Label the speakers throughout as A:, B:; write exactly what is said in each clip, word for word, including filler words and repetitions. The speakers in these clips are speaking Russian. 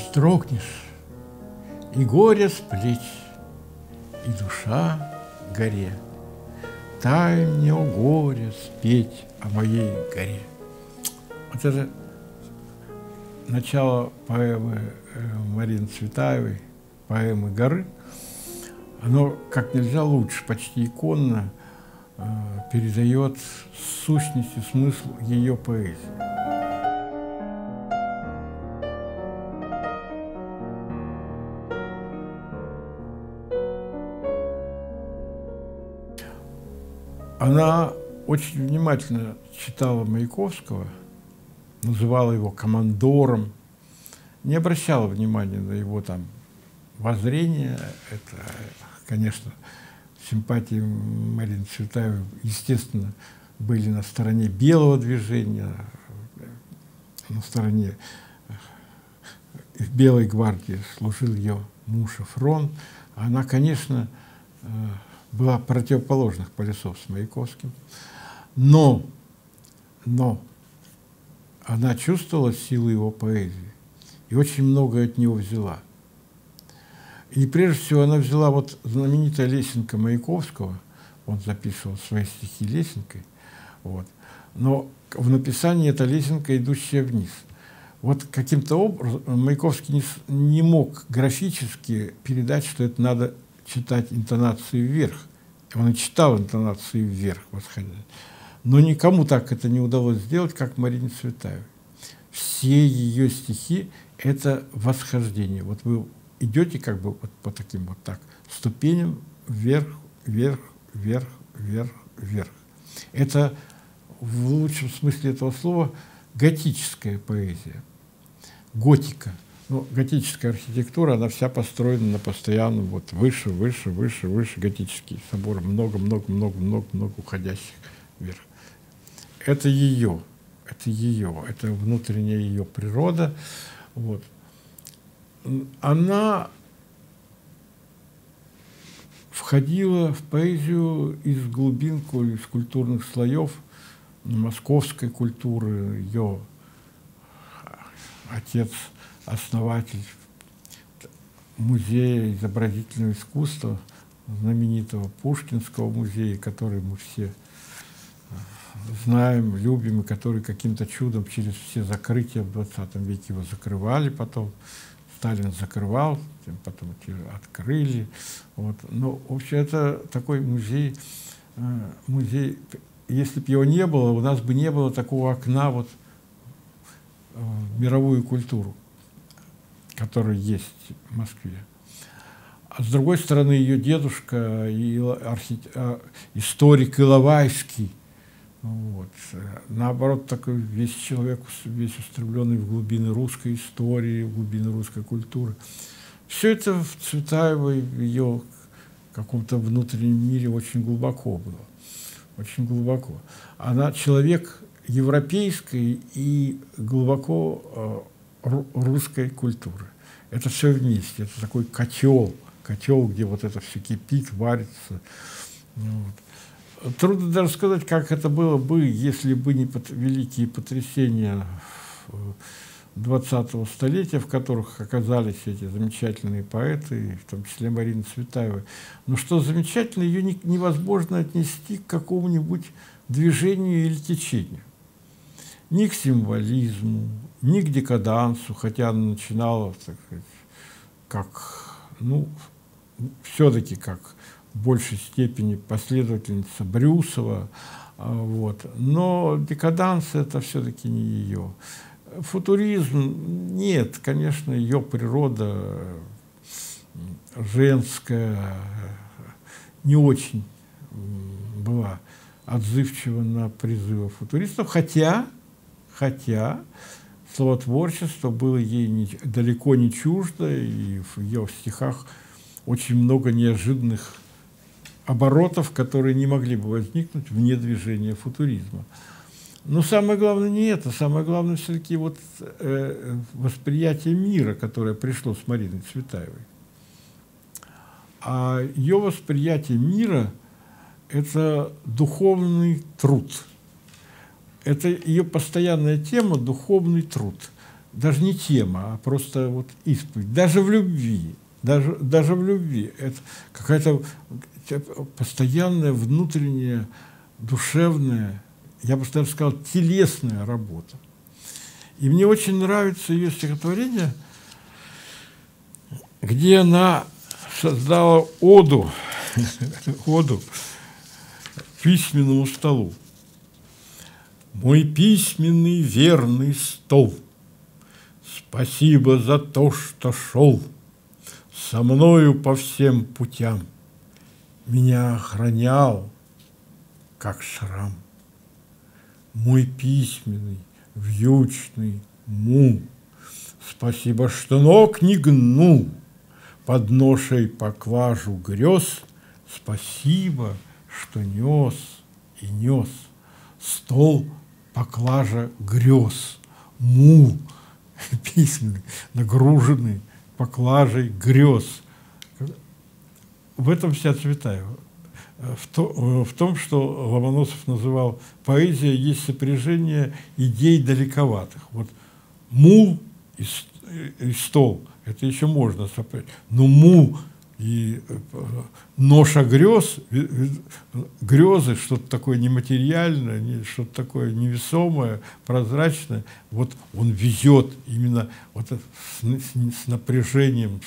A: Вздрогнешь, и горе с плеч, и душа к горе. Дай мне, о горе, спеть о моей горе. Вот это начало поэмы Марины Цветаевой, поэмы «Горы», оно как нельзя лучше, почти иконно э, передает сущность и смысл ее поэзии. Она очень внимательно читала Маяковского, называла его командором, не обращала внимания на его там воззрение. Это, конечно, симпатии Марины Цветаевой, естественно, были на стороне белого движения, на стороне Белой гвардии служил ее муж Эфрон. Она, конечно, была противоположных полюсов с Маяковским, но, но она чувствовала силу его поэзии и очень многое от него взяла. И прежде всего она взяла вот знаменитая лесенка Маяковского, он записывал свои стихи лесенкой, вот, но в написании эта лесенка, идущая вниз. Вот каким-то образом Маяковский не, не мог графически передать, что это надо читать интонации вверх. Он и читал интонации вверх, восходя. Но никому так это не удалось сделать, как Марине Цветаевой. Все ее стихи — это восхождение. Вот вы идете как бы вот по таким вот так ступеням вверх, вверх, вверх, вверх, вверх. Это в лучшем смысле этого слова готическая поэзия, готика. Ну, готическая архитектура, она вся построена на постоянном вот выше, выше, выше, выше, готический собор, много-много-много-много-много уходящих вверх. Это ее, это ее, это внутренняя ее природа. Вот. Она входила в поэзию из глубин, из культурных слоев московской культуры. Ее отец — основатель музея изобразительного искусства, знаменитого Пушкинского музея, который мы все знаем, любим, и который каким-то чудом через все закрытия в двадцатом веке его закрывали, потом Сталин закрывал, потом открыли. Вот. Но вообще это такой музей, музей, если бы его не было, у нас бы не было такого окна вот в мировую культуру, который есть в Москве. А с другой стороны, ее дедушка, и архит... историк Иловайский, вот, наоборот, такой весь человек, весь устремленный в глубины русской истории, в глубины русской культуры. Все это в Цветаевой, в ее каком-то внутреннем мире очень глубоко было, очень глубоко. Она человек европейской и глубоко русской культуры. Это все вместе, это такой котел, котел, где вот это все кипит, варится. Вот. Трудно даже сказать, как это было бы, если бы не великие потрясения двадцатого столетия, в которых оказались эти замечательные поэты, в том числе Марина Цветаева. Но что замечательно, ее не, невозможно отнести к какому-нибудь движению или течению. Ни к символизму, ни к декадансу, хотя она начинала, так сказать, как, ну, все-таки как в большей степени последовательница Брюсова, вот. Но декаданс — это все-таки не ее. Футуризм — нет, конечно, ее природа женская не очень была отзывчива на призывы футуристов, хотя Хотя словотворчество было ей не, далеко не чуждо, и в ее стихах очень много неожиданных оборотов, которые не могли бы возникнуть вне движения футуризма. Но самое главное не это, самое главное все-таки вот, э, восприятие мира, которое пришло с Мариной Цветаевой. А ее восприятие мира — это духовный труд. Это ее постоянная тема — духовный труд. даже не тема, а просто вот исповедь. Даже в любви, даже, даже в любви. Это какая-то постоянная внутренняя, душевная, я бы даже сказал, телесная работа. И мне очень нравится ее стихотворение, где она создала оду, оду письменному столу. Мой письменный верный стол, спасибо за то, что шел со мною по всем путям, меня охранял, как шрам. Мой письменный, вьючный мул, спасибо, что ног не гнул под ношей поклажу грез, спасибо, что нес и нес стол поклажа грез, мул письменный, нагруженный поклажей грез. В этом вся Цветаева. В, то, в том, что Ломоносов называл поэзия, есть сопряжение идей далековатых. Вот мул и, и стол – это еще можно сопрячь. Но мул и ноша грез, грезы, что-то такое нематериальное, что-то такое невесомое, прозрачное, вот он везет именно вот с, с напряжением,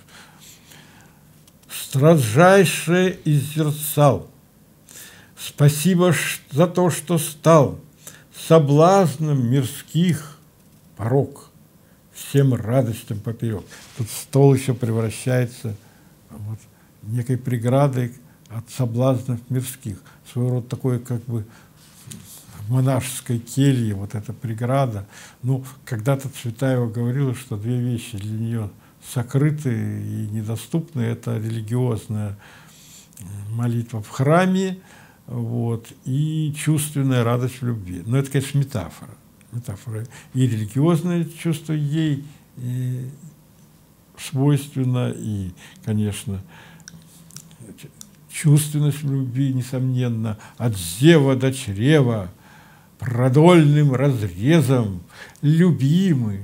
A: строжайше изерцал. Спасибо за то, что стал соблазном мирских порок, всем радостям поперек. Тут стол еще превращается вот некой преградой от соблазнов мирских. Своего рода такое, как бы, в монашеской келье, вот эта преграда. Ну, когда-то Цветаева говорила, что две вещи для нее сокрыты и недоступны. Это религиозная молитва в храме, вот, и чувственная радость в любви. Но это, конечно, метафора. метафора. И религиозное чувство ей и свойственно, и, конечно, чувственность в любви, несомненно, от зева до чрева, продольным разрезом, любимый,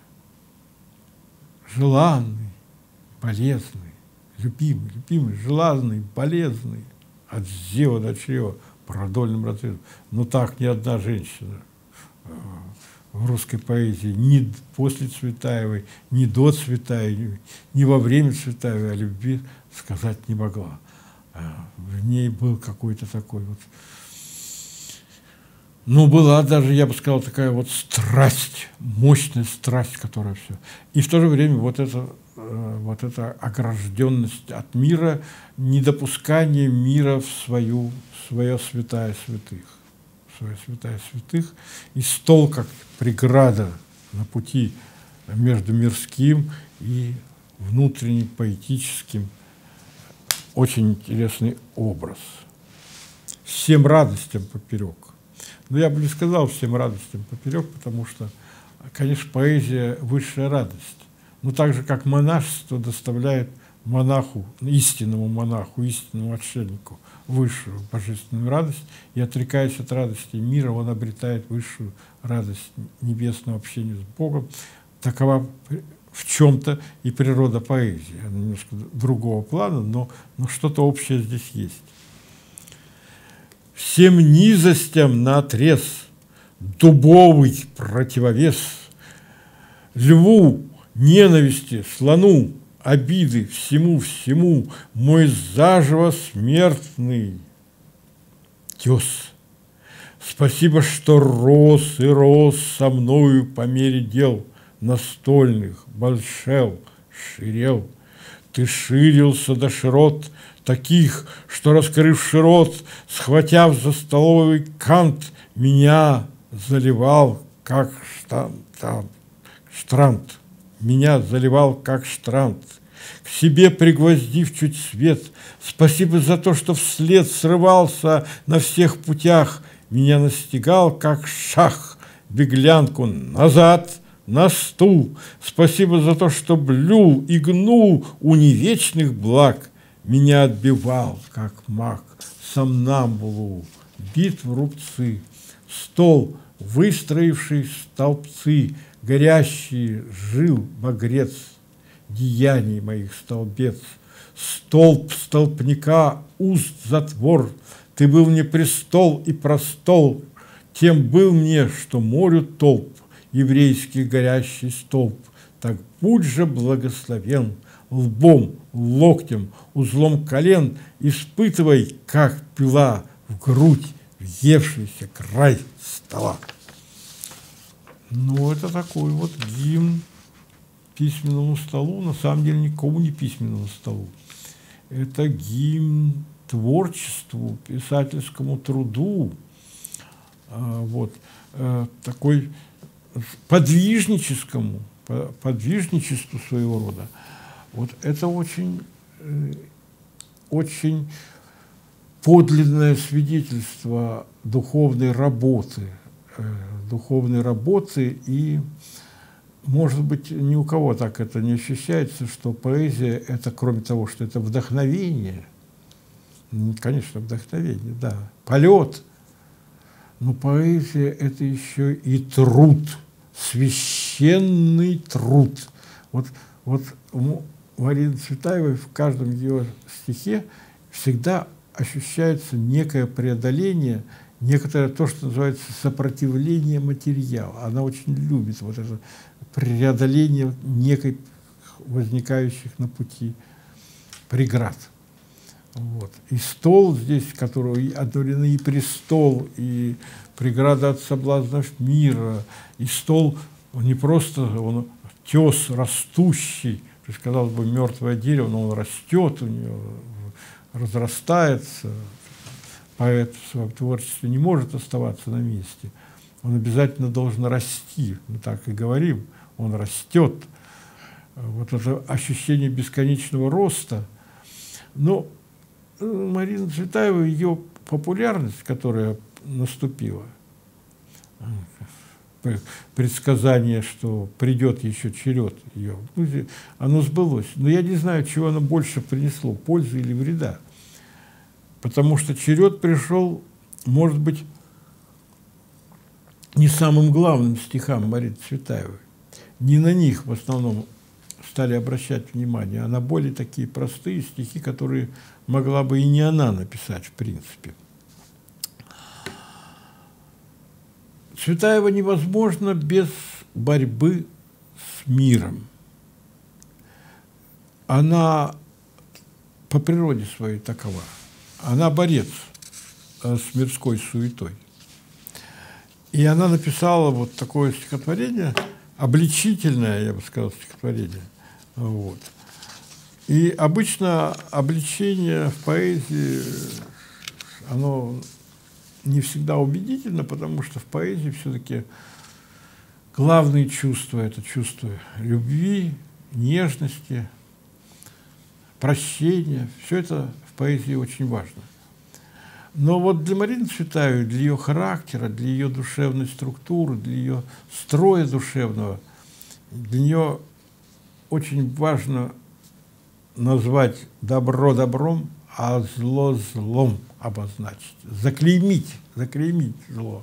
A: желанный, полезный, любимый, любимый, желанный, полезный, от зева до чрева, продольным разрезом. Но так ни одна женщина в русской поэзии ни после Цветаевой, ни до Цветаевой, ни во время Цветаевой о любви сказать не могла. В ней был какой-то такой вот, ну, была даже, я бы сказал, такая вот страсть, мощная страсть, которая все. И в то же время вот эта, вот эта огражденность от мира, недопускание мира в свою, в свое святая святых. Своя святая святых, и стол как преграда на пути между мирским и внутренним поэтическим. Очень интересный образ. Всем радостям поперек. Но я бы не сказал всем радостям поперек, потому что, конечно, поэзия – высшая радость. Но так же, как монашество доставляет монаху, истинному монаху, истинному отшельнику высшую божественную радость, и, отрекаясь от радости мира, он обретает высшую радость небесного общения с Богом. Такова в чем-то и природа поэзии. Она немножко другого плана, но, но что-то общее здесь есть. Всем низостям наотрез дубовый противовес, льву, ненависти, слону, обиды, всему-всему мой заживо смертный тес. Спасибо, что рос и рос со мною по мере дел настольных, большел, ширел. Ты ширился до широт таких, что, раскрывши рот, схватяв за столовый кант, меня заливал, как штант, штрант. Меня заливал, как штрант, к себе пригвоздив чуть свет. Спасибо за то, что вслед срывался на всех путях, меня настигал, как шах, беглянку назад на стул. Спасибо за то, что блюл и гнул у невечных благ, меня отбивал, как маг, сомнамбулу, бит в рубцы, стол, выстроивший столбцы, горящий жил багрец деяний моих столбец, столб столпника, уст затвор, ты был мне престол и простол, тем был мне, что морю толп, еврейский горящий столб, так будь же благословен, лбом, локтем, узлом колен, испытывай, как пила в грудь въевшийся край стола. Ну, это такой вот гимн письменному столу, на самом деле никому не письменному столу. Это гимн творчеству, писательскому труду, вот, такой подвижническому, подвижничеству своего рода. Вот это очень, очень подлинное свидетельство духовной работы, духовной работы, и, может быть, ни у кого так это не ощущается, что поэзия – это, кроме того, что это вдохновение, конечно, вдохновение, да, полет, но поэзия – это еще и труд, священный труд. Вот, вот у Марины Цветаевой в каждом ее стихе всегда ощущается некое преодоление, некоторое то, что называется сопротивление материала. Она очень любит вот это преодоление некой возникающих на пути преград. Вот. И стол здесь, который одновременно и престол, и преграда от соблазнов мира, и стол не просто он тес растущий, то есть, казалось бы, мертвое дерево, но он растет, у него разрастается. Поэт в своем творчестве не может оставаться на месте. Он обязательно должен расти. Мы так и говорим, он растет. Вот это ощущение бесконечного роста. Но Марина Цветаева, ее популярность, которая наступила, предсказание, что придет еще черед ее, оно сбылось. Но я не знаю, чего оно больше принесло, пользы или вреда. Потому что черед пришел, может быть, не самым главным стихам Марины Цветаевой. Не на них в основном стали обращать внимание, а на более такие простые стихи, которые могла бы и не она написать, в принципе. Цветаева невозможно без борьбы с миром. Она по природе своей такова. Она борец с мирской суетой. И она написала вот такое стихотворение, обличительное, я бы сказал, стихотворение. Вот. И обычно обличение в поэзии, оно не всегда убедительно, потому что в поэзии все-таки главные чувства – это чувства любви, нежности, прощения. Все это в поэзии очень важно. Но вот для Марины Цветаевой, для ее характера, для ее душевной структуры, для ее строя душевного, для нее очень важно назвать добро добром, а зло злом обозначить, заклеймить, заклеймить зло.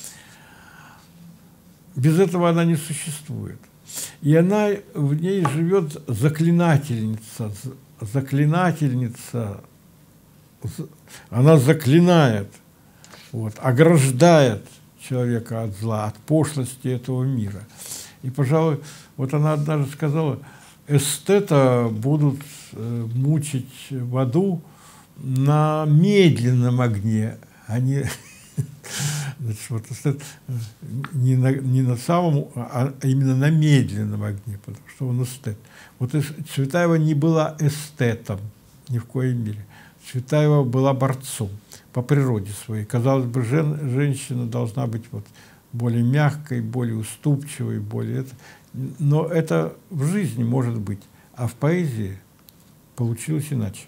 A: Без этого она не существует. И она, в ней живет заклинательница, заклинательница, она заклинает, вот, ограждает человека от зла, от пошлости этого мира. И, пожалуй, вот она однажды сказала, эстета будут э, мучить в аду на медленном огне, а не, значит, вот, эстет, не, на, не на самом, а именно на медленном огне, потому что он эстет. Вот Цветаева не была эстетом ни в коем мере. Цветаева была борцом по природе своей. Казалось бы, жен, женщина должна быть вот более мягкой, более уступчивой, более это. Но это в жизни может быть, а в поэзии получилось иначе.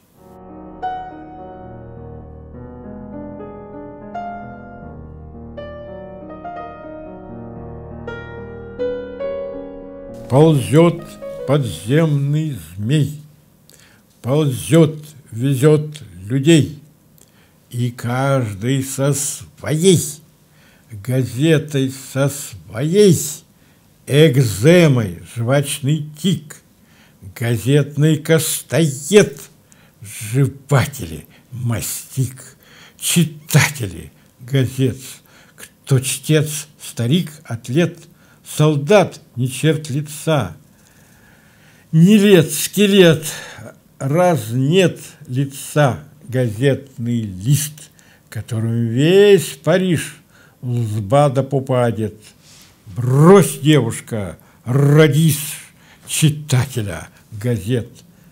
A: Ползет подземный змей, ползет, везет людей, и каждый со своей газетой, со своей экземой жвачный тик, газетный кастоед, жеватели мастик, читатели газет, кто чтец, старик, атлет, солдат, не черт лица, не лет, скелет, раз нет лица, газетный лист, которым весь Париж с бада попа одет. Брось, девушка, родись читателя газет.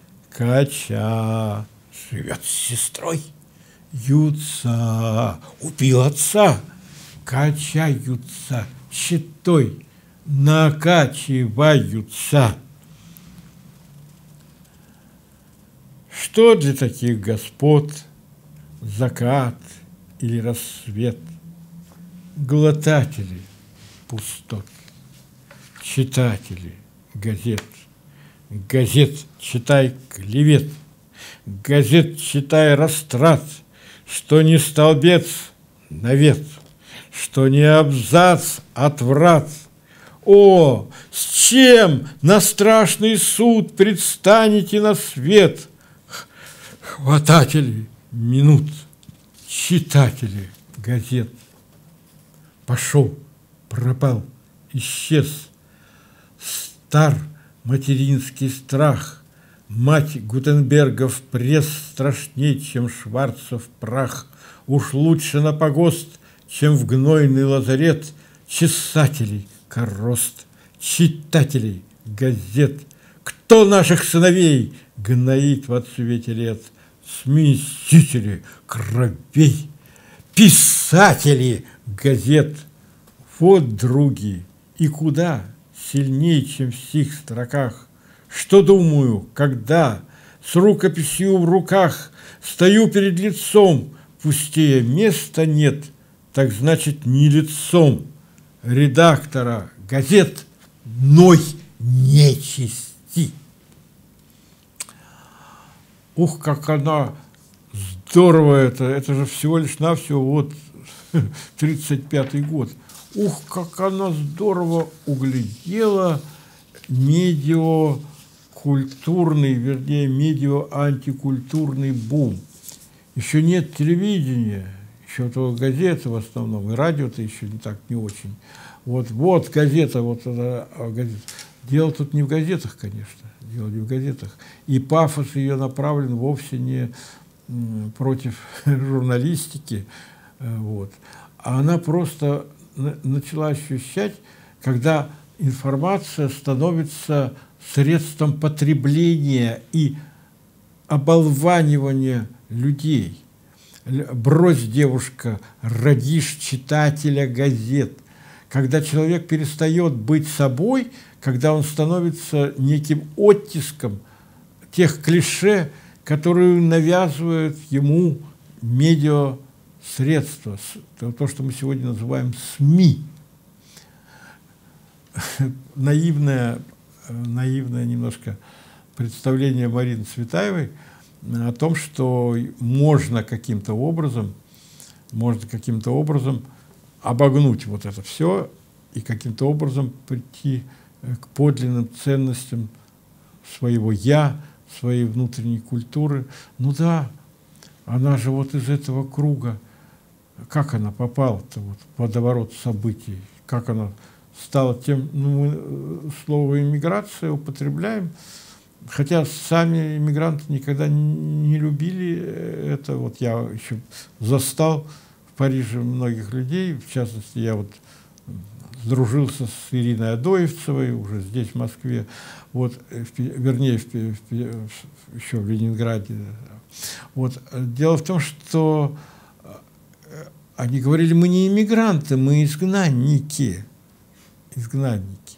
A: Кача живет с сестрой, ются, убил отца, качаются читой, накачиваются. Что для таких господ закат или рассвет? Глотатели пустот, читатели газет, газет читай клевет, газет читай растрат, что не столбец навет, что не абзац отврат. О, с чем на страшный суд предстанете на свет? Хвататели минут, читатели газет. Пошел, пропал, исчез, стар материнский страх, мать Гутенбергов пресс страшней, чем Шварцев прах, уж лучше на погост, чем в гнойный лазарет, чесателей корост, читателей газет. Кто наших сыновей гноит в отсвете лет? Смесители кровей, писатели газет. Вот, други, и куда сильней, чем в сих строках. Что думаю, когда с рукописью в руках стою перед лицом, пустее места нет, так значит не лицом редактора газет ной нечисти. Ух, как она здорово это, это же всего лишь навсего вот тридцать пятый год. Ух, как она здорово углядела медиакультурный, вернее, медиа-антикультурный бум. Еще нет телевидения, еще то газеты в основном, и радио-то еще не так, не очень. Вот, вот газета, вот это газета. Дело тут не в газетах, конечно, дело не в газетах. И пафос ее направлен вовсе не против журналистики, вот. А она просто начала ощущать, когда информация становится средством потребления и оболванивания людей. Брось, девушка, родишь читателя газет. Когда человек перестает быть собой, когда он становится неким оттиском тех клише, которые навязывают ему медиасредства, то, что мы сегодня называем СМИ. Наивное, наивное немножко представление Марины Цветаевой о том, что можно каким-то образом, можно каким-то образом обогнуть вот это все и каким-то образом прийти к подлинным ценностям своего «я», своей внутренней культуры. Ну да, она же вот из этого круга, как она попала-то вот в водоворот событий, как она стала тем, ну, мы слово «иммиграция» употребляем, хотя сами иммигранты никогда не любили это. Вот я еще застал в Париже многих людей, в частности, я вот сдружился с Ириной Адоевцевой уже здесь, в Москве, вот, в, вернее, в, в, еще в Ленинграде. Вот. Дело в том, что они говорили, мы не иммигранты, мы изгнанники. Изгнанники.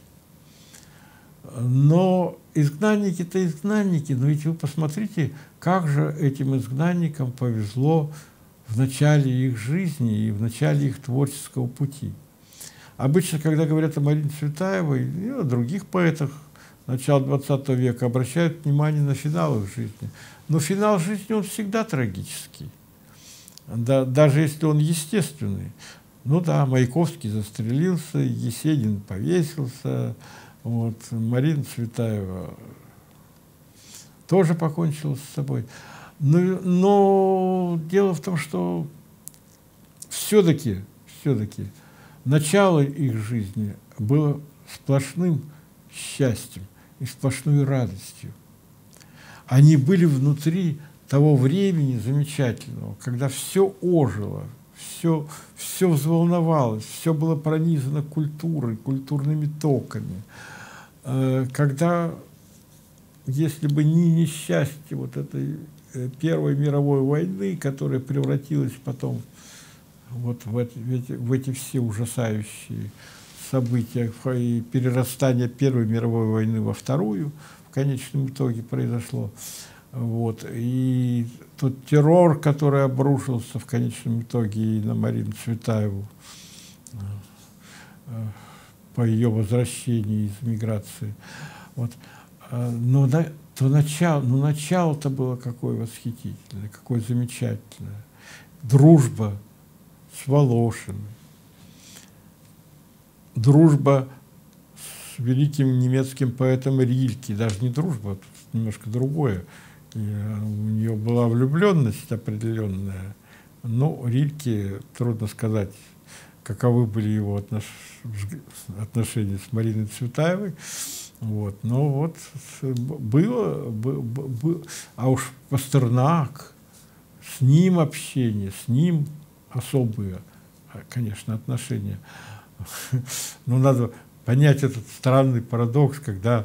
A: Но изгнанники-то изгнанники, но ведь вы посмотрите, как же этим изгнанникам повезло в начале их жизни и в начале их творческого пути. Обычно, когда говорят о Марине Цветаевой и о других поэтах начала двадцатого века, обращают внимание на финал их жизни. Но финал жизни, он всегда трагический, да, даже если он естественный. Ну да, Маяковский застрелился, Есенин повесился, вот, Марина Цветаева тоже покончила с собой. Но, но дело в том, что все-таки, все-таки начало их жизни было сплошным счастьем и сплошной радостью. Они были внутри того времени замечательного, когда все ожило, все, все взволновалось, все было пронизано культурой, культурными токами. Когда, если бы не несчастье вот этой Первой мировой войны, которая превратилась потом вот в эти, в эти, в эти все ужасающие события и перерастание Первой мировой войны во Вторую, в конечном итоге произошло. Вот. И тот террор, который обрушился в конечном итоге и на Марину Цветаеву по ее возвращении из миграции. Вот. Но, то начало, но начало-то было какое восхитительное, какое замечательное. Дружба с Волошиным, дружба с великим немецким поэтом Рильке, даже не дружба, немножко другое. И у нее была влюбленность определенная, но Рильке трудно сказать, каковы были его отнош... отношения с Мариной Цветаевой. Вот. Но вот было, было, было, а уж Пастернак, с ним общение, с ним особые, конечно, отношения. Но надо понять этот странный парадокс, когда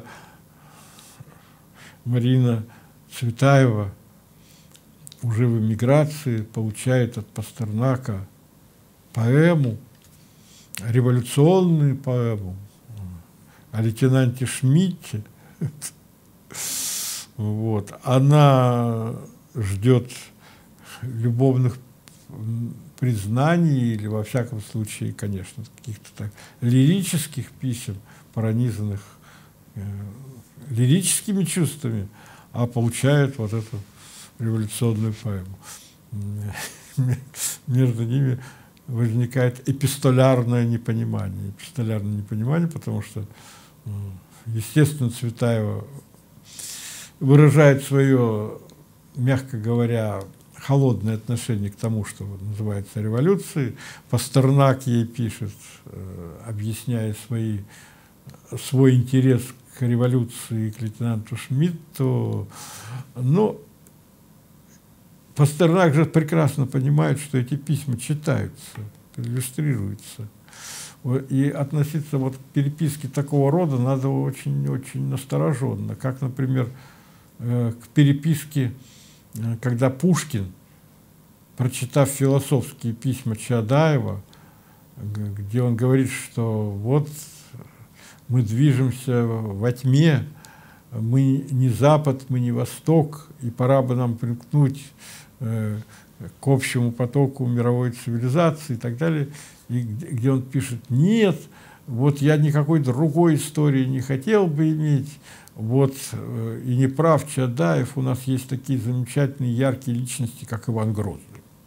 A: Марина Цветаева уже в эмиграции получает от Пастернака поэму, революционную поэму о лейтенанте Шмидте. Вот. Она ждет любовных признаний или, во всяком случае, конечно, каких-то так лирических писем, пронизанных э, лирическими чувствами, а получает вот эту революционную поэму. Между ними возникает эпистолярное непонимание. Эпистолярное непонимание, потому что, естественно, Цветаева выражает свое, мягко говоря, холодное отношение к тому, что называется революцией. Пастернак ей пишет, объясняя свои, свой интерес к революции, к лейтенанту Шмидту. Но Пастернак же прекрасно понимает, что эти письма читаются, иллюстрируются. И относиться вот к переписке такого рода надо очень-очень настороженно. Как, например, к переписке, когда Пушкин, прочитав философские письма Чаадаева, где он говорит, что вот мы движемся во тьме, мы не Запад, мы не Восток, и пора бы нам примкнуть э, к общему потоку мировой цивилизации и так далее, и где, где он пишет: нет, вот я никакой другой истории не хотел бы иметь, вот, э, и не прав Чаадаев, у нас есть такие замечательные яркие личности, как Иван Грозный.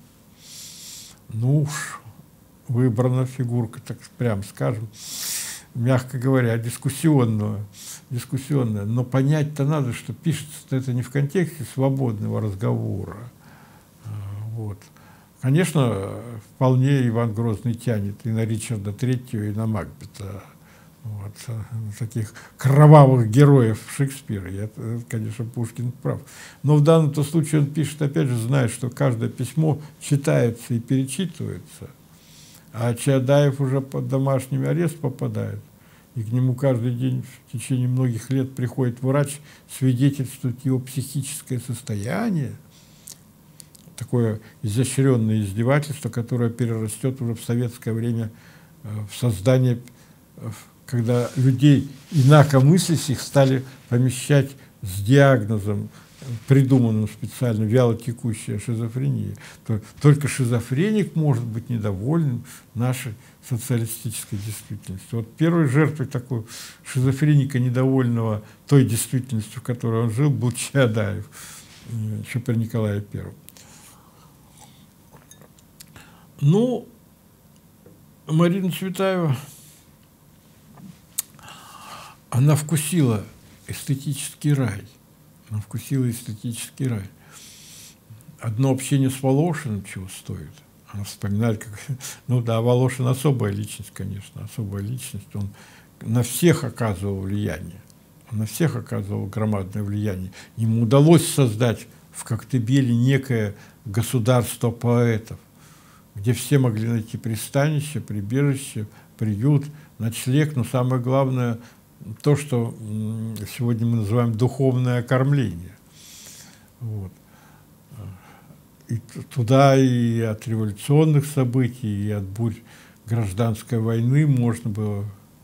A: Ну уж, выбрана фигурка, так прям скажем, мягко говоря, дискуссионного, дискуссионная. Но понять-то надо, что пишется это не в контексте свободного разговора. Вот. Конечно, вполне Иван Грозный тянет и на Ричарда Третьего, и на Макбета. Вот. Таких кровавых героев Шекспира. Я, конечно, Пушкин прав. Но в данном случае он пишет, опять же, зная, что каждое письмо читается и перечитывается. А Чаадаев уже под домашний арест попадает, и к нему каждый день в течение многих лет приходит врач, свидетельствует его психическое состояние, такое изощренное издевательство, которое перерастет уже в советское время в создание, когда людей инакомыслящих стали помещать с диагнозом, придуманным специально, вялотекущая шизофрения. То только шизофреник может быть недоволен нашей социалистической действительностью. Вот первой жертвой такой шизофреника, недовольного той действительностью, в которой он жил, был Чаадаев, еще при Николае Первом. Ну, Марина Цветаева, она вкусила эстетический рай. Она вкусила эстетический рай. Одно общение с Волошиным чего стоит. Она вспоминает, как... Ну да, Волошин особая личность, конечно, особая личность. Он на всех оказывал влияние. Он на всех оказывал громадное влияние. Ему удалось создать в Коктебеле некое государство поэтов, где все могли найти пристанище, прибежище, приют, ночлег, но самое главное то, что сегодня мы называем духовное кормление. Вот. И туда и от революционных событий, и от бурь гражданской войны можно было...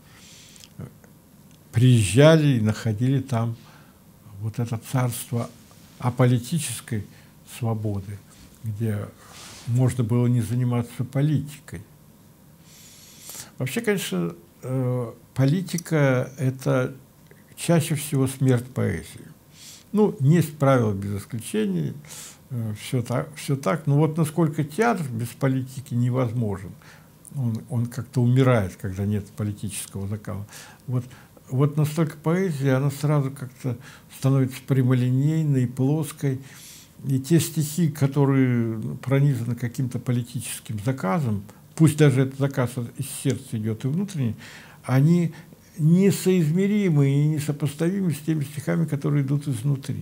A: Приезжали и находили там вот это царство аполитической свободы, где можно было не заниматься политикой. Вообще, конечно, политика – это чаще всего смерть поэзии. Ну, есть правила без исключений, все так, все так. Но вот насколько театр без политики невозможен, он, он как-то умирает, когда нет политического закала. Вот, вот настолько поэзия, она сразу как-то становится прямолинейной, плоской. И те стихи, которые пронизаны каким-то политическим заказом, пусть даже этот заказ из сердца идет и внутренний, они несоизмеримы и несопоставимы с теми стихами, которые идут изнутри.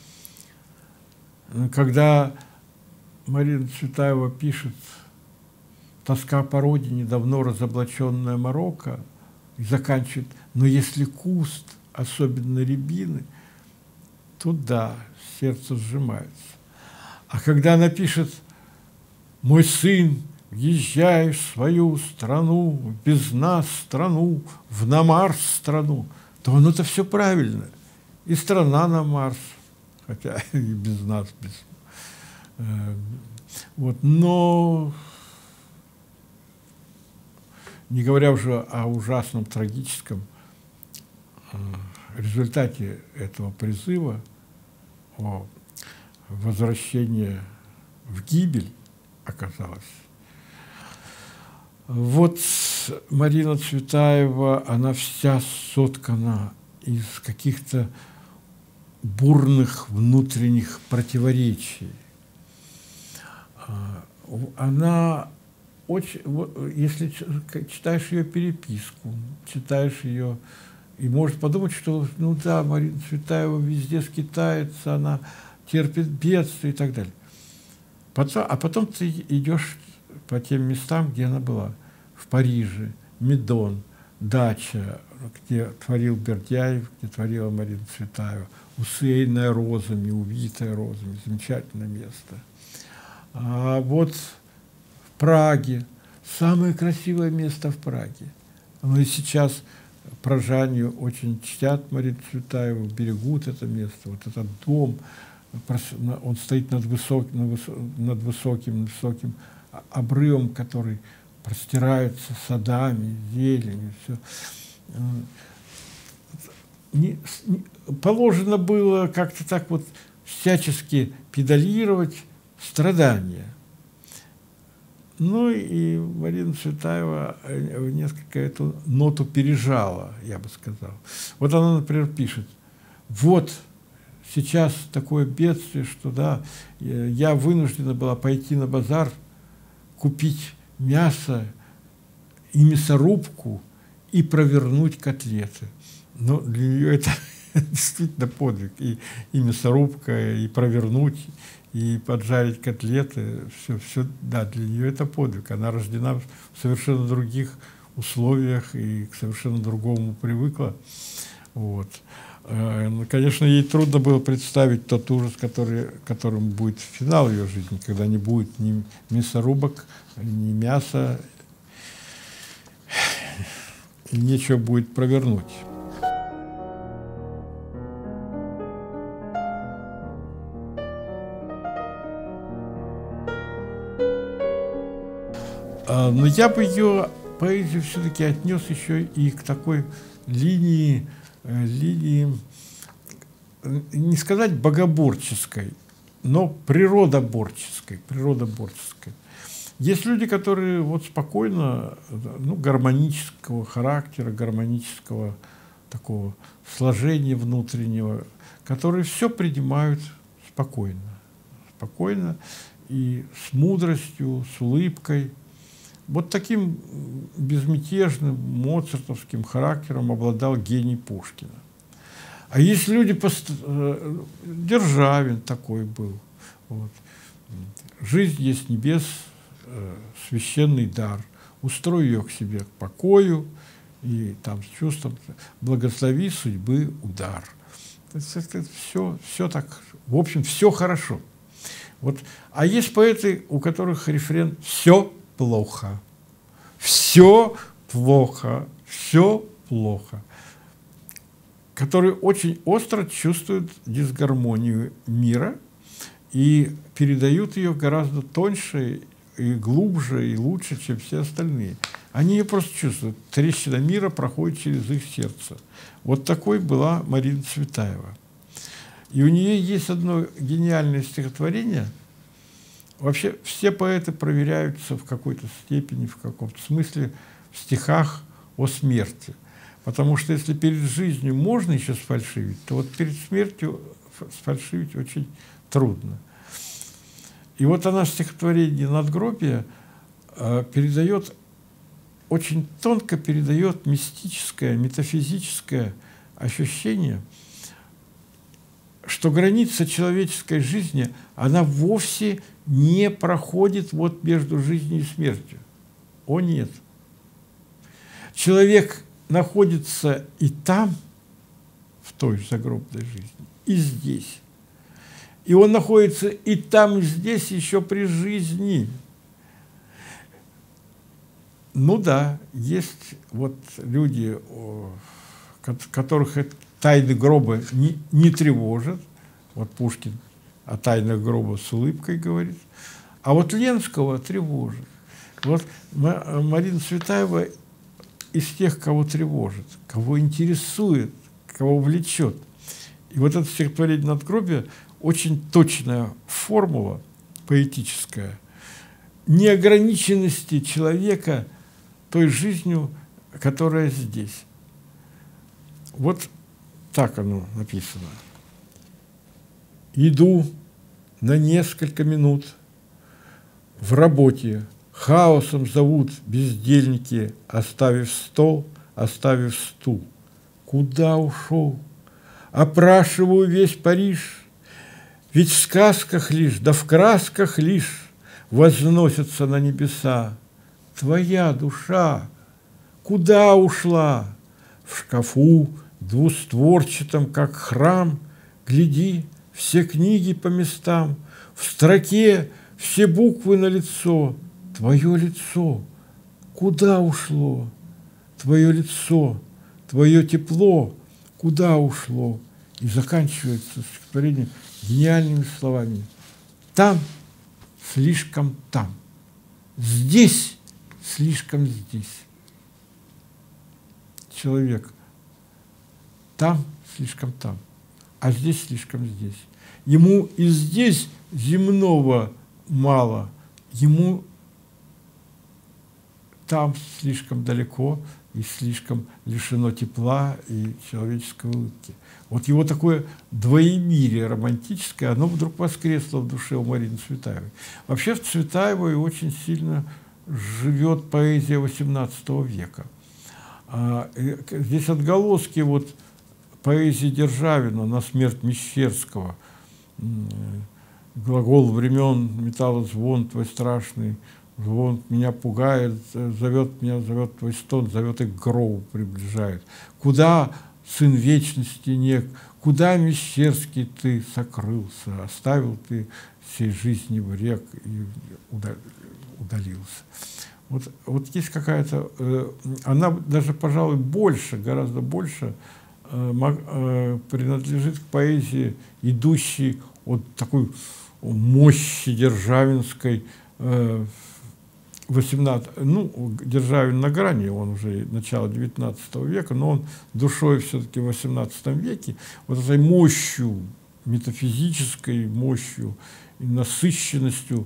A: Когда Марина Цветаева пишет «Тоска по родине, давно разоблаченная Марокко», и заканчивает «Но если куст, особенно рябины», то да, сердце сжимается. А когда она пишет «Мой сын, въезжаешь в свою страну, без нас страну, в на Марс страну», то оно-то все правильно. И страна на Марс, хотя и без нас, без... Э, вот, но не говоря уже о ужасном, трагическом э, результате этого призыва, о возвращении в гибель оказалось. Вот Марина Цветаева, она вся соткана из каких-то бурных внутренних противоречий. Она очень, если читаешь ее переписку, читаешь ее, и можешь подумать, что, ну да, Марина Цветаева везде скитается, она терпит бедствия и так далее. Потом, а потом ты идешь по тем местам, где она была. В Париже, Медон, дача, где творил Бердяев, где творила Марина Цветаева, усеянная розами, увитая розами, замечательное место. А вот в Праге, самое красивое место в Праге. Ну и сейчас пражане очень чтят Марину Цветаеву, берегут это место, вот этот дом, он стоит над высоким, над высоким, высоким обрывом, который простирается садами, зеленью, все. Не, не, положено было как-то так вот всячески педалировать страдания. Ну и Марина Цветаева несколько эту ноту пережала, я бы сказал. Вот она, например, пишет: вот сейчас такое бедствие, что да, я вынуждена была пойти на базар, купить мясо и мясорубку и провернуть котлеты. Но для нее это действительно подвиг. И, и мясорубка, и провернуть, и поджарить котлеты. Все, все, да, для нее это подвиг. Она рождена в совершенно других условиях и к совершенно другому привыкла. Вот. Конечно, ей трудно было представить тот ужас, который, которым будет финал ее жизни, когда не будет ни мясорубок, ни мяса, и нечего будет провернуть. Но я бы ее поэзию все-таки отнес еще и к такой линии, линии, не сказать богоборческой, но природоборческой, природоборческой. Есть люди, которые вот спокойно, ну, гармонического характера, гармонического такого сложения внутреннего, которые все принимают спокойно, спокойно и с мудростью, с улыбкой. Вот таким безмятежным моцартовским характером обладал гений Пушкина. А есть люди, пост... Державин такой был. Вот. Жизнь есть небес, священный дар. Устрой ее к себе к покою и там с чувством благослови судьбы удар. Это, это все, все так, в общем, все хорошо. Вот. А есть поэты, у которых рефрен «все плохо», «все плохо», «все плохо», которые очень остро чувствуют дисгармонию мира и передают ее гораздо тоньше и глубже, и лучше, чем все остальные. Они ее просто чувствуют. Трещина мира проходит через их сердце. Вот такой была Марина Цветаева. И у нее есть одно гениальное стихотворение. Вообще все поэты проверяются в какой-то степени, в каком-то смысле в стихах о смерти. Потому что если перед жизнью можно еще сфальшивить, то вот перед смертью сфальшивить очень трудно. И вот она в стихотворении «Надгробие» э, передает, очень тонко передает мистическое, метафизическое ощущение, что граница человеческой жизни, она вовсе не проходит вот между жизнью и смертью. О нет! Человек находится и там, в той же загробной жизни, и здесь. И он находится и там, и здесь еще при жизни. Ну да, есть вот люди, которых тайны гроба не, не тревожат. Вот Пушкин о тайнах гроба с улыбкой говорит. А вот Ленского тревожит. Вот Марина Цветаева из тех, кого тревожит, кого интересует, кого влечет. И вот это стихотворение «Надгробие» очень точная формула поэтическая неограниченности человека той жизнью, которая здесь. Вот так оно написано. Иду на несколько минут, в работе хаосом зовут бездельники, оставив стол, оставив стул. Куда ушел? Опрашиваю весь Париж, ведь в сказках лишь, да в красках лишь возносятся на небеса. Твоя душа куда ушла? В шкафу двустворчатом, как храм, гляди, все книги по местам, в строке все буквы на лицо. Твое лицо куда ушло? Твое лицо, твое тепло куда ушло? И заканчивается стихотворение гениальными словами. Там слишком там, здесь слишком здесь. Человек там слишком там, а здесь слишком здесь. Ему и здесь земного мало, ему там слишком далеко и слишком лишено тепла и человеческой улыбки. Вот его такое двоемирие романтическое, оно вдруг воскресло в душе у Марины Цветаевой. Вообще в Цветаевой очень сильно живет поэзия восемнадцатого века. А, здесь отголоски вот поэзии Державина «На смерть Мещерского», глагол времен, металлозвон твой страшный, звон меня пугает, зовет меня, зовет твой стон, зовет и к гробу приближает. Куда, сын вечности нек, куда, Мещерский, ты сокрылся, оставил ты всей жизни в рек и удалился. Вот, вот есть какая-то, э, она даже, пожалуй, больше, гораздо больше э, э, принадлежит к поэзии, идущей от такой мощи державинской, э, восемнадцатого, ну, Державин на грани, он уже начало девятнадцатого века, но он душой все-таки в восемнадцатом веке, вот этой мощью, метафизической мощью и насыщенностью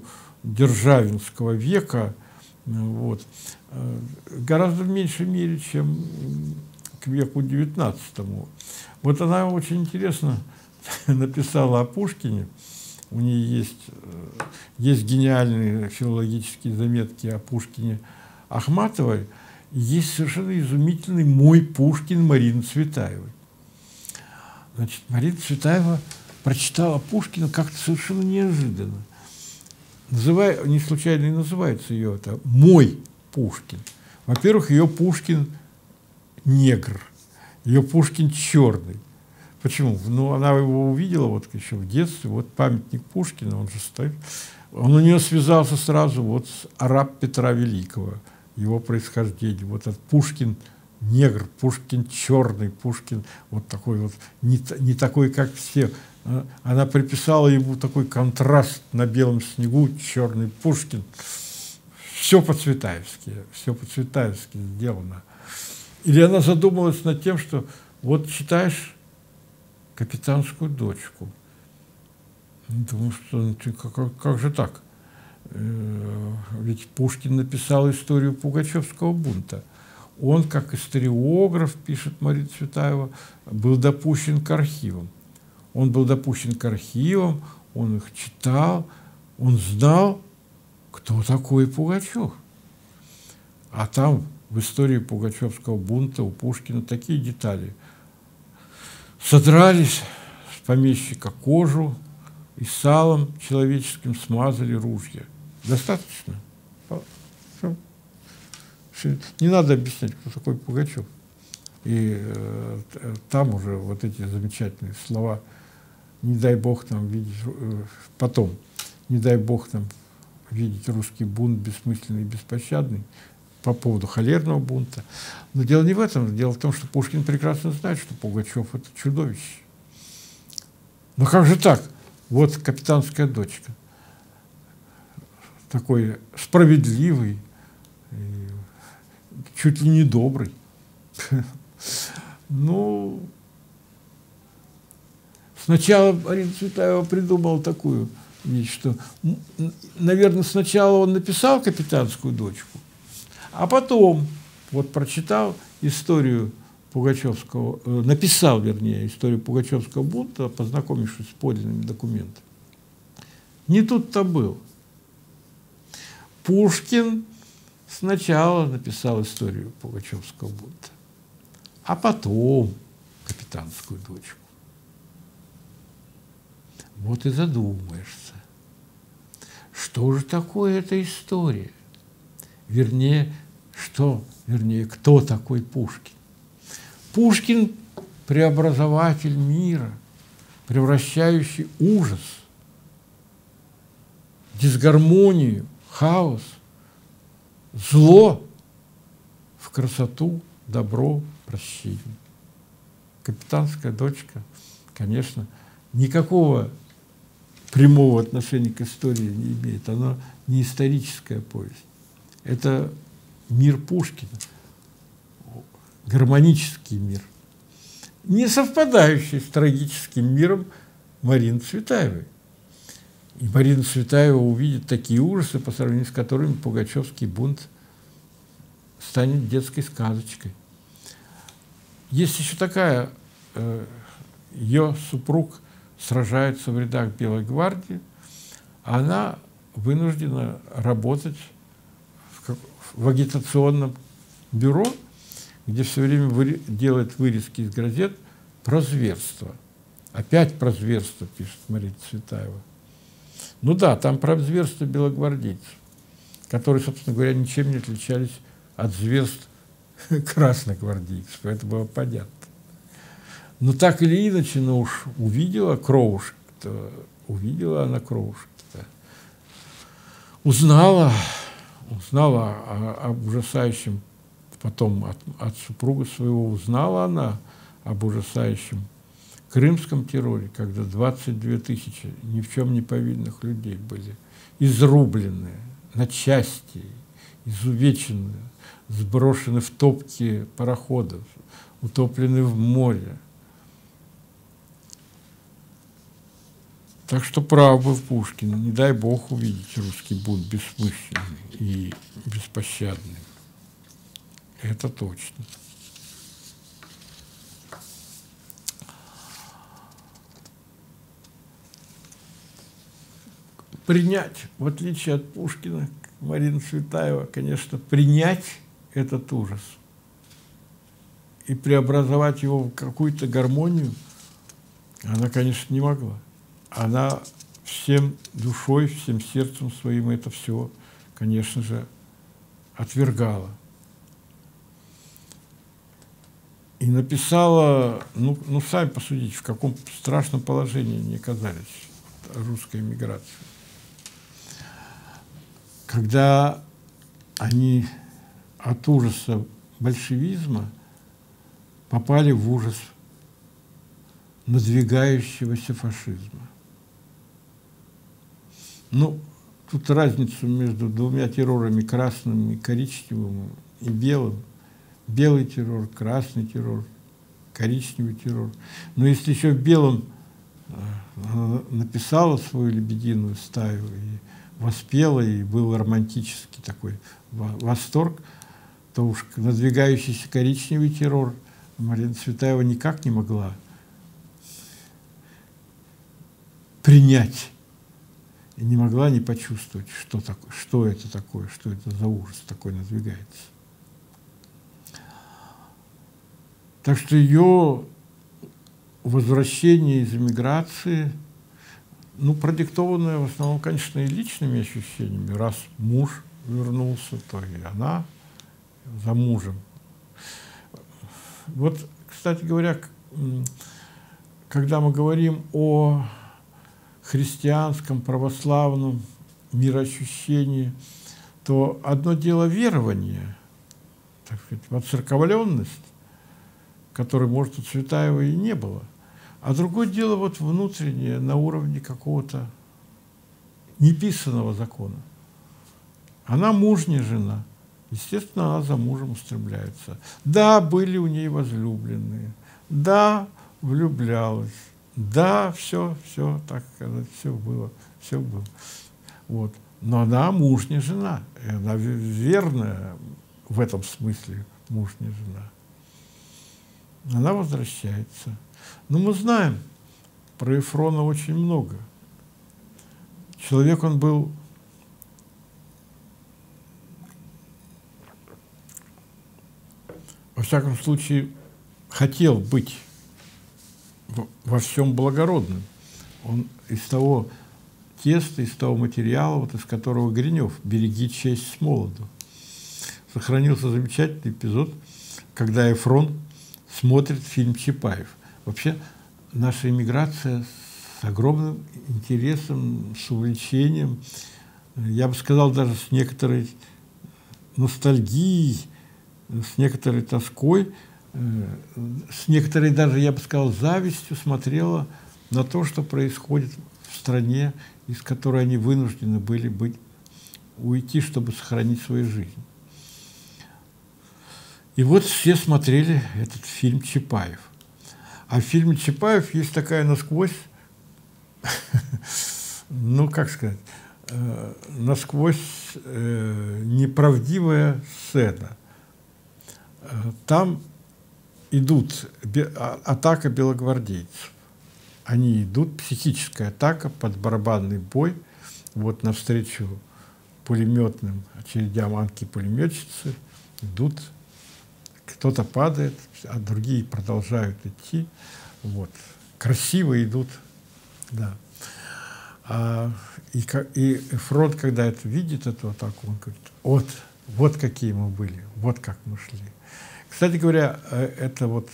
A: державинского века, вот, гораздо в меньшей мере, чем к веку девятнадцатому. Вот она очень интересно написала о Пушкине. У нее есть, есть гениальные филологические заметки о Пушкине Ахматовой. Есть совершенно изумительный «Мой Пушкин» Марины Цветаевой. Значит, Марина Цветаева прочитала Пушкина как-то совершенно неожиданно. Называя, не случайно и называется ее это «Мой Пушкин». Во-первых, ее Пушкин негр, ее Пушкин черный. Почему? Ну, она его увидела вот еще в детстве, вот памятник Пушкина, он же стоит. Он у нее связался сразу вот с араб Петра Великого, его происхождение. Вот этот Пушкин негр, Пушкин черный, Пушкин вот такой вот, не, не такой, как все. Она приписала ему такой контраст на белом снегу, черный Пушкин. Все по-цветаевски, все по-цветаевски сделано. Или она задумалась над тем, что вот читаешь «Капитанскую дочку». Думаю, что как, как же так? Ведь Пушкин написал историю Пугачевского бунта. Он, как историограф, пишет Марина Цветаева, был допущен к архивам. Он был допущен к архивам, он их читал, он знал, кто такой Пугачев. А там в истории Пугачевского бунта у Пушкина такие детали. Содрались с помещика кожу и салом человеческим смазали ружья. Достаточно? Не надо объяснять, кто такой Пугачев. И э, там уже вот эти замечательные слова «не дай Бог нам видеть», э, потом «не дай Бог нам видеть русский бунт бессмысленный и беспощадный», по поводу холерного бунта. Но дело не в этом. Дело в том, что Пушкин прекрасно знает, что Пугачев – это чудовище. Но как же так? Вот «Капитанская дочка». Такой справедливый, чуть ли не добрый. Ну, сначала Марина Цветаева придумала такую вещь, что, наверное, сначала он написал «Капитанскую дочку», а потом вот прочитал историю Пугачевского, э, написал, вернее, историю Пугачевского бунта, познакомившись с подлинными документами. Не тут-то был. Пушкин сначала написал историю Пугачевского бунта, а потом «Капитанскую дочку». Вот и задумаешься, что же такое эта история? Вернее, что, вернее, кто такой Пушкин? Пушкин – преобразователь мира, превращающий ужас, дисгармонию, хаос, зло в красоту, добро, прощение. «Капитанская дочка», конечно, никакого прямого отношения к истории не имеет. Она не историческая повесть. Это мир Пушкина, гармонический мир, не совпадающий с трагическим миром Марины Цветаевой. И Марина Цветаева увидит такие ужасы, по сравнению с которыми Пугачевский бунт станет детской сказочкой. Есть еще такая, э, ее супруг сражается в рядах Белой гвардии, а она вынуждена работать в, в агитационном бюро, где все время вы, делает вырезки из газет про зверство. Опять про зверство, пишет Марина Цветаева. Ну да, там про зверство белогвардейцев, которые, собственно говоря, ничем не отличались от зверств красногвардейцев. Это было понятно. Но так или иначе, ну уж увидела кровушек-то, увидела она кровушек-то, узнала, узнала о, об ужасающем, потом от, от супруга своего узнала она об ужасающем крымском терроре, когда двадцать две тысячи ни в чем не повинных людей были изрублены на части, изувечены, сброшены в топки пароходов, утоплены в море. Так что прав был Пушкин. Не дай бог увидеть русский бунт бессмысленный и беспощадный. Это точно. Принять, в отличие от Пушкина, Марина Цветаева, конечно, принять этот ужас и преобразовать его в какую-то гармонию она, конечно, не могла. Она всем душой, всем сердцем своим это все, конечно же, отвергала. И написала, ну, ну сами посудите, в каком страшном положении они оказались, русская эмиграция. Когда они от ужаса большевизма попали в ужас надвигающегося фашизма. Ну, тут разницу между двумя террорами, красным и коричневым, и белым. Белый террор, красный террор, коричневый террор. Но если еще в белом она написала свою «Лебединую стаю» и воспела, и был романтический такой восторг, то уж надвигающийся коричневый террор Марина Цветаева никак не могла принять и не могла не почувствовать, что, такое, что это такое, что это за ужас такой надвигается. Так что ее возвращение из эмиграции, ну, продиктованное в основном, конечно, и личными ощущениями. Раз муж вернулся, то и она за мужем. Вот, кстати говоря, когда мы говорим о христианском, православном мироощущении, то одно дело верование, так сказать, воцерковленность, которой, может, у Цветаевой и не было, а другое дело вот внутреннее, на уровне какого-то неписанного закона. Она мужняя жена, естественно, она за мужем устремляется. Да, были у ней возлюбленные, да, влюблялась, да, все, все, так сказать, все было, все было. Вот. Но она мужняя жена, и она верная в этом смысле мужняя жена. Она возвращается. Но мы знаем про Ефрона очень много. Человек он был во всяком случае хотел быть во всем благородным. Он из того теста, из того материала, вот из которого Гринев «Береги честь с молоду». Сохранился замечательный эпизод, когда Ефрон смотрит фильм Чапаев. Вообще наша эмиграция с огромным интересом, с увлечением, я бы сказал, даже с некоторой ностальгией, с некоторой тоской, с некоторой даже, я бы сказал, завистью смотрела на то, что происходит в стране, из которой они вынуждены были быть, уйти, чтобы сохранить свою жизнь. И вот все смотрели этот фильм Чапаев. А в фильме Чапаев есть такая насквозь, ну, как сказать, насквозь неправдивая сцена. Там идут атака белогвардейцев. Они идут, психическая атака под барабанный бой, вот навстречу пулеметным очередям анки-пулеметчицы идут. Кто-то падает, а другие продолжают идти. Вот. Красиво идут. Да. А, и, и фронт, когда это видит, эту атаку, он говорит, вот, вот какие мы были, вот как мы шли. Кстати говоря, это вот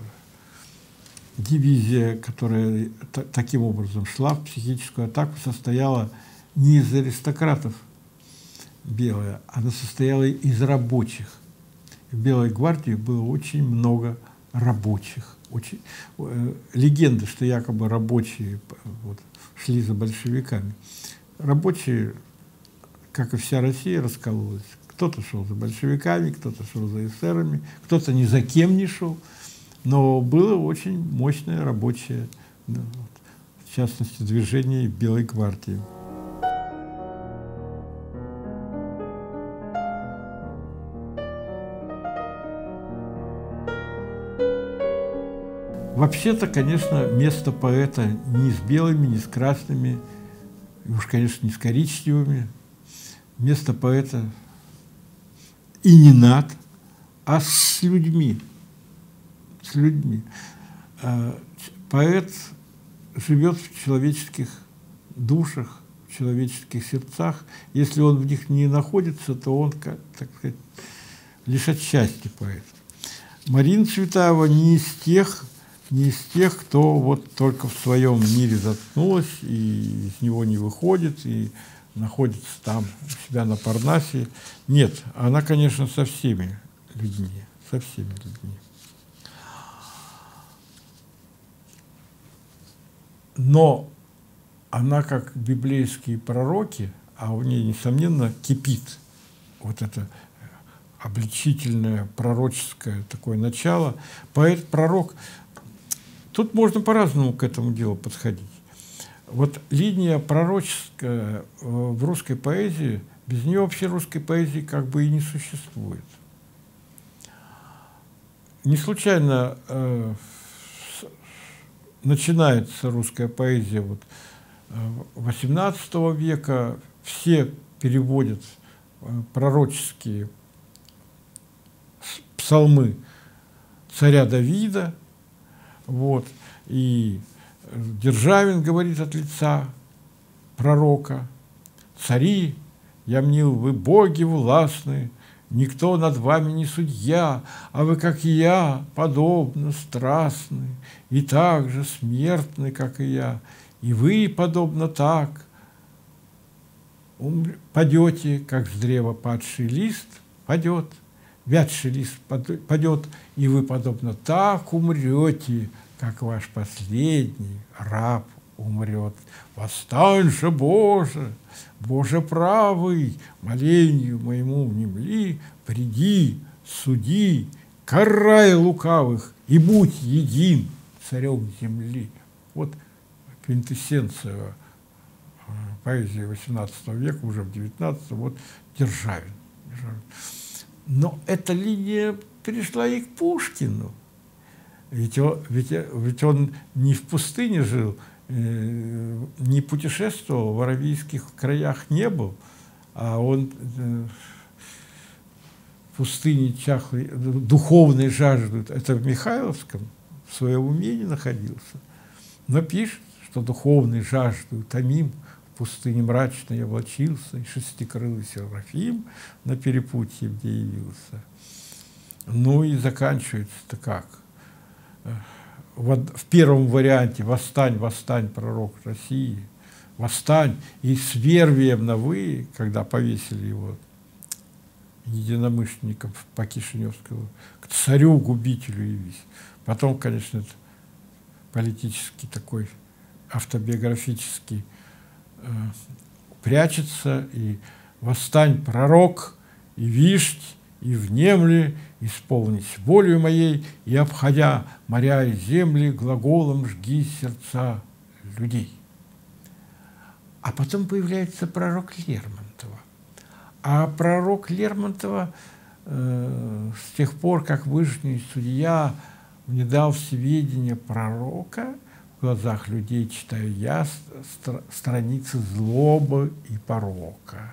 A: дивизия, которая таким образом шла в психическую атаку, состояла не из аристократов белая, она состояла из рабочих. В Белой гвардии было очень много рабочих. Очень, э, легенда, что якобы рабочие вот, шли за большевиками. Рабочие, как и вся Россия, раскололась. Кто-то шел за большевиками, кто-то шел за эсерами, кто-то ни за кем не шел. Но было очень мощное рабочее, да, вот, в частности, движения Белой гвардии. Вообще-то, конечно, место поэта не с белыми, не с красными, и уж, конечно, не с коричневыми. Место поэта и не над, а с людьми. С людьми. Поэт живет в человеческих душах, в человеческих сердцах. Если он в них не находится, то он, как, так сказать, лишь отчасти поэт. Марина Цветаева не из тех, не из тех, кто вот только в своем мире заткнулась и из него не выходит, и находится там у себя на Парнасе. Нет, она, конечно, со всеми людьми, со всеми людьми. Но она, как библейские пророки, а в ней, несомненно, кипит вот это обличительное, пророческое такое начало. Поэт-пророк, тут можно по-разному к этому делу подходить. Вот линия пророческая в русской поэзии, без нее вообще русской поэзии как бы и не существует. Не случайно э, начинается русская поэзия вот восемнадцатого века, все переводят пророческие псалмы царя Давида, вот, и Державин говорит от лица пророка: «Цари, я мнил, вы боги властны, никто над вами не судья, а вы, как и я, подобно страстны, и так же смертны, как и я, и вы, подобно так, падете, как с древа падший лист падет, вядший лист падет, и вы, подобно так, умрете, как ваш последний раб умрет. Восстань же, Боже, Боже правый, молению моему внемли, приди, суди, карай лукавых, и будь един царем земли». Вот квинтэссенция поэзии восемнадцатого века, уже в девятнадцатом, вот Державин. Но эта линия перешла и к Пушкину. Ведь он, ведь, ведь он не в пустыне жил, э, не путешествовал, в аравийских краях не был, а он э, в пустыне чахлой, духовной жажды, это в Михайловском, в своем уме не находился, но пишет, что духовной жаждой томим в пустыне мрачной облачился, и шестикрылый серафим на перепутье где явился. Ну и заканчивается-то как? В первом варианте «Восстань, восстань, пророк России», «Восстань», и с вервием на «вы», когда повесили его единомышленников по Кишиневскому, «к царю-губителю явись». Потом, конечно, это политический такой, автобиографический, э, прячется, и «Восстань, пророк, и вишть, и внемли, исполнись волею моей, и, обходя моря и земли, глаголом жги сердца людей». А потом появляется пророк Лермонтова. А пророк Лермонтова э, с тех пор, как Вышний судья мне дал всеведение пророка, в глазах людей читаю я стр страницы злобы и порока.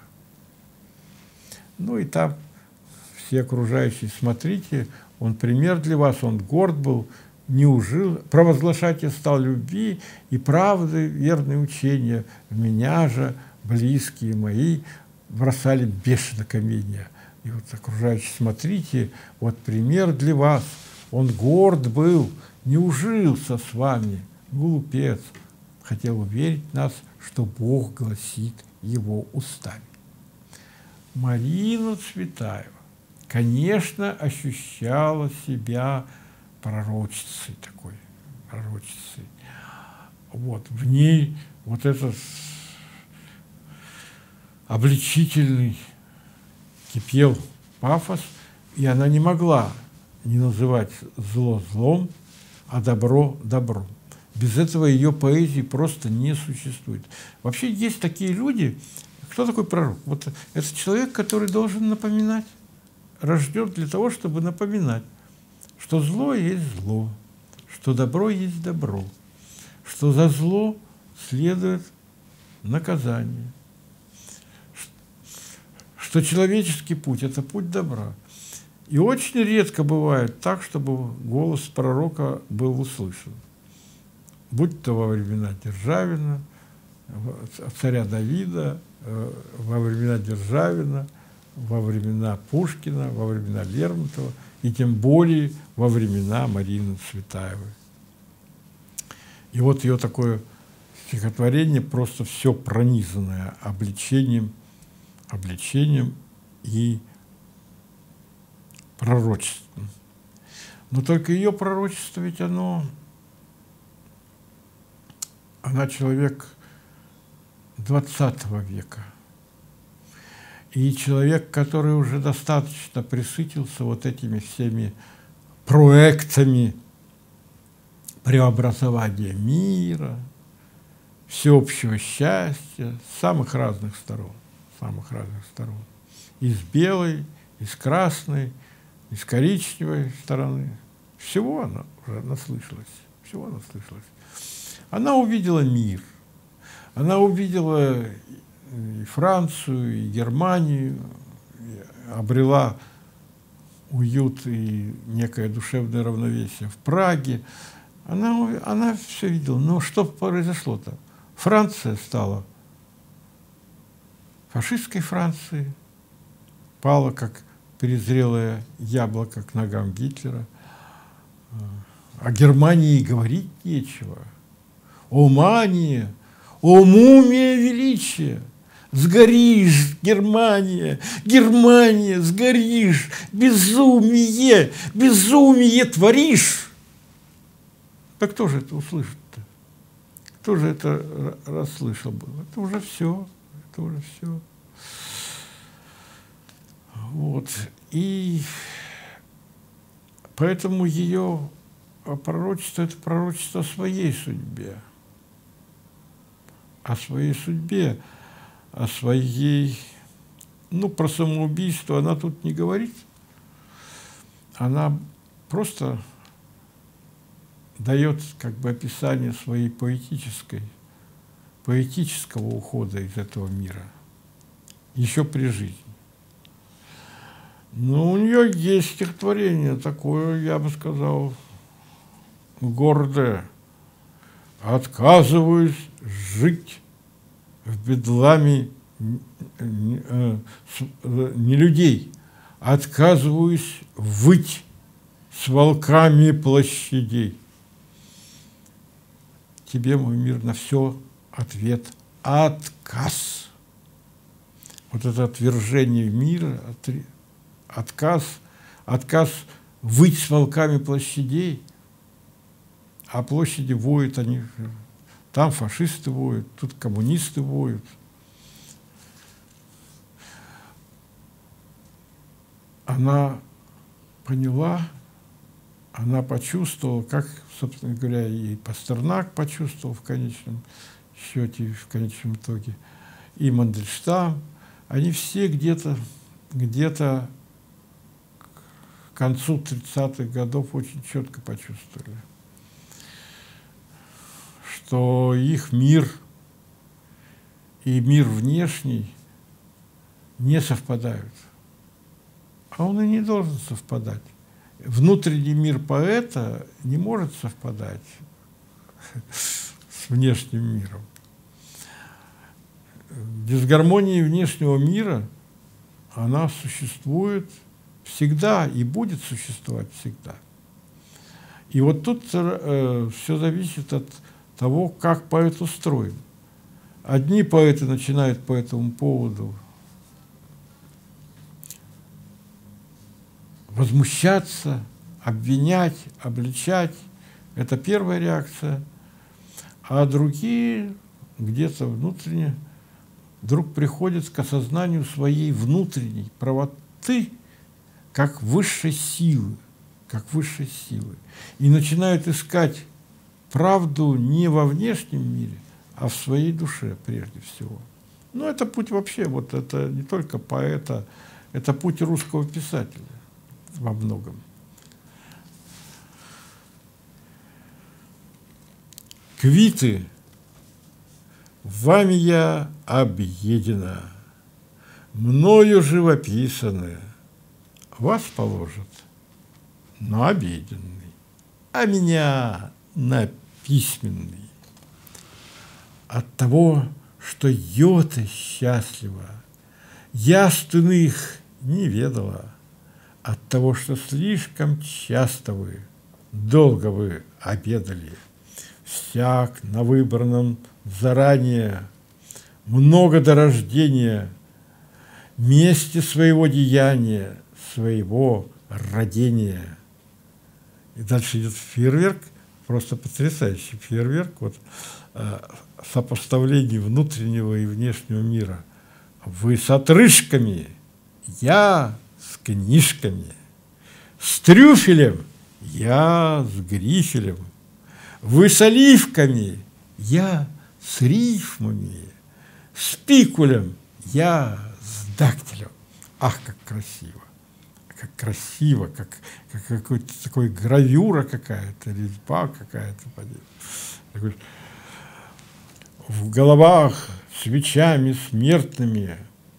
A: Ну и там все окружающие: смотрите, он пример для вас, он горд был, не ужил, провозглашать я стал любви и правды, верные учения, в меня же близкие мои бросали бешено каменья. И вот окружающие: смотрите, вот пример для вас, он горд был, не ужился с вами, глупец, хотел уверить нас, что Бог гласит его устами. Марина Цветаева, конечно, ощущала себя пророчицей такой, пророчицей. Вот, в ней вот этот обличительный кипел пафос, и она не могла не называть зло злом, а добро добром. Без этого ее поэзии просто не существует. Вообще есть такие люди. Кто такой пророк? Вот это человек, который должен напоминать, рожден для того, чтобы напоминать, что зло есть зло, что добро есть добро, что за зло следует наказание, что человеческий путь – это путь добра. И очень редко бывает так, чтобы голос пророка был услышан. Будь то во времена Державина, царя Давида, во времена Державина, во времена Пушкина, во времена Лермонтова и тем более во времена Марины Цветаевой. И вот ее такое стихотворение просто все пронизанное обличением, обличением и пророчеством. Но только ее пророчество, ведь оно, она человек двадцатого века. И человек, который уже достаточно пресытился вот этими всеми проектами преобразования мира, всеобщего счастья с самых разных сторон, самых разных сторон. Из белой, из красной, из коричневой стороны. Всего она уже наслышалась, всего наслышалась. Она увидела мир, она увидела и Францию, и Германию, и обрела уют и некое душевное равновесие в Праге. Она, она все видела. Но что произошло-то? Франция стала фашистской Францией, пала как перезрелое яблоко к ногам Гитлера. О Германии говорить нечего. О мания, о мумия величия! Сгоришь, Германия, Германия, сгоришь, безумие, безумие творишь. Да кто же это услышит-то? Кто же это расслышал был? Это уже все, это уже все. Вот. И поэтому ее пророчество – это пророчество о своей судьбе. О своей судьбе, о своей… Ну, про самоубийство она тут не говорит. Она просто дает как бы описание своей поэтической, поэтического ухода из этого мира еще при жизни. Но у нее есть стихотворение такое, я бы сказал, гордое. «Отказываюсь жить в бедламе не людей, отказываюсь выть с волками площадей. Тебе, мой мир, на все ответ – отказ». Вот это отвержение мира, отказ, отказ выть с волками площадей, а площади воют они, там фашисты воют, тут коммунисты воют. Она поняла, она почувствовала, как, собственно говоря, и Пастернак почувствовал в конечном счете, в конечном итоге, и Мандельштам, они все где-то, где-то к концу тридцатых годов очень четко почувствовали, что их мир и мир внешний не совпадают. А он и не должен совпадать. Внутренний мир поэта не может совпадать с внешним миром. Дисгармония внешнего мира, она существует всегда и будет существовать всегда. И вот тут э, все зависит от того, как поэт устроен. Одни поэты начинают по этому поводу возмущаться, обвинять, обличать. Это первая реакция. А другие где-то внутренне вдруг приходят к осознанию своей внутренней правоты как высшей силы, как высшей силы. И начинают искать правду не во внешнем мире, а в своей душе прежде всего. Ну, это путь вообще, вот это не только поэта, это путь русского писателя во многом. Квиты, вами я объедена, мною живописаны, вас положат на обеденный, а меня на письменный. От того, что йота счастлива, явственных не ведала, от того, что слишком часто вы, долго вы обедали, всяк на выбранном заранее, много до рождения, месте своего деяния, своего родения. И дальше идет фейерверк, просто потрясающий фейерверк, вот, э, сопоставление внутреннего и внешнего мира. Вы с отрыжками, я с книжками, с трюфелем, я с грифелем, вы с оливками, я с рифмами, с пикулем, я с дактилем. Ах, как красиво! Как красиво, как, как какой-то такой гравюра какая-то, резьба какая-то. В головах свечами смертными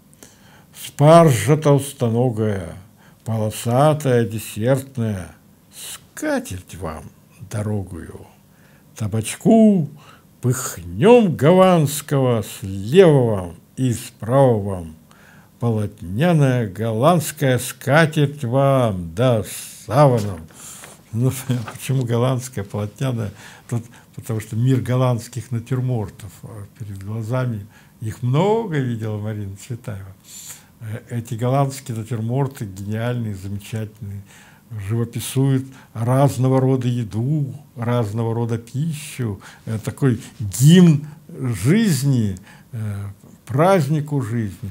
A: спаржа толстоногая, полосатая, десертная, скатерть вам дорогую, табачку пыхнем гаванского слева вам и справа вам, полотняная голландская скатерть вам, да саваном. Ну, почему голландская, полотняная? Тут, потому что мир голландских натюрмортов перед глазами. Их много видела Марина Цветаева. Эти голландские натюрморты гениальные, замечательные, живописуют разного рода еду, разного рода пищу. Такой гимн жизни, празднику жизни.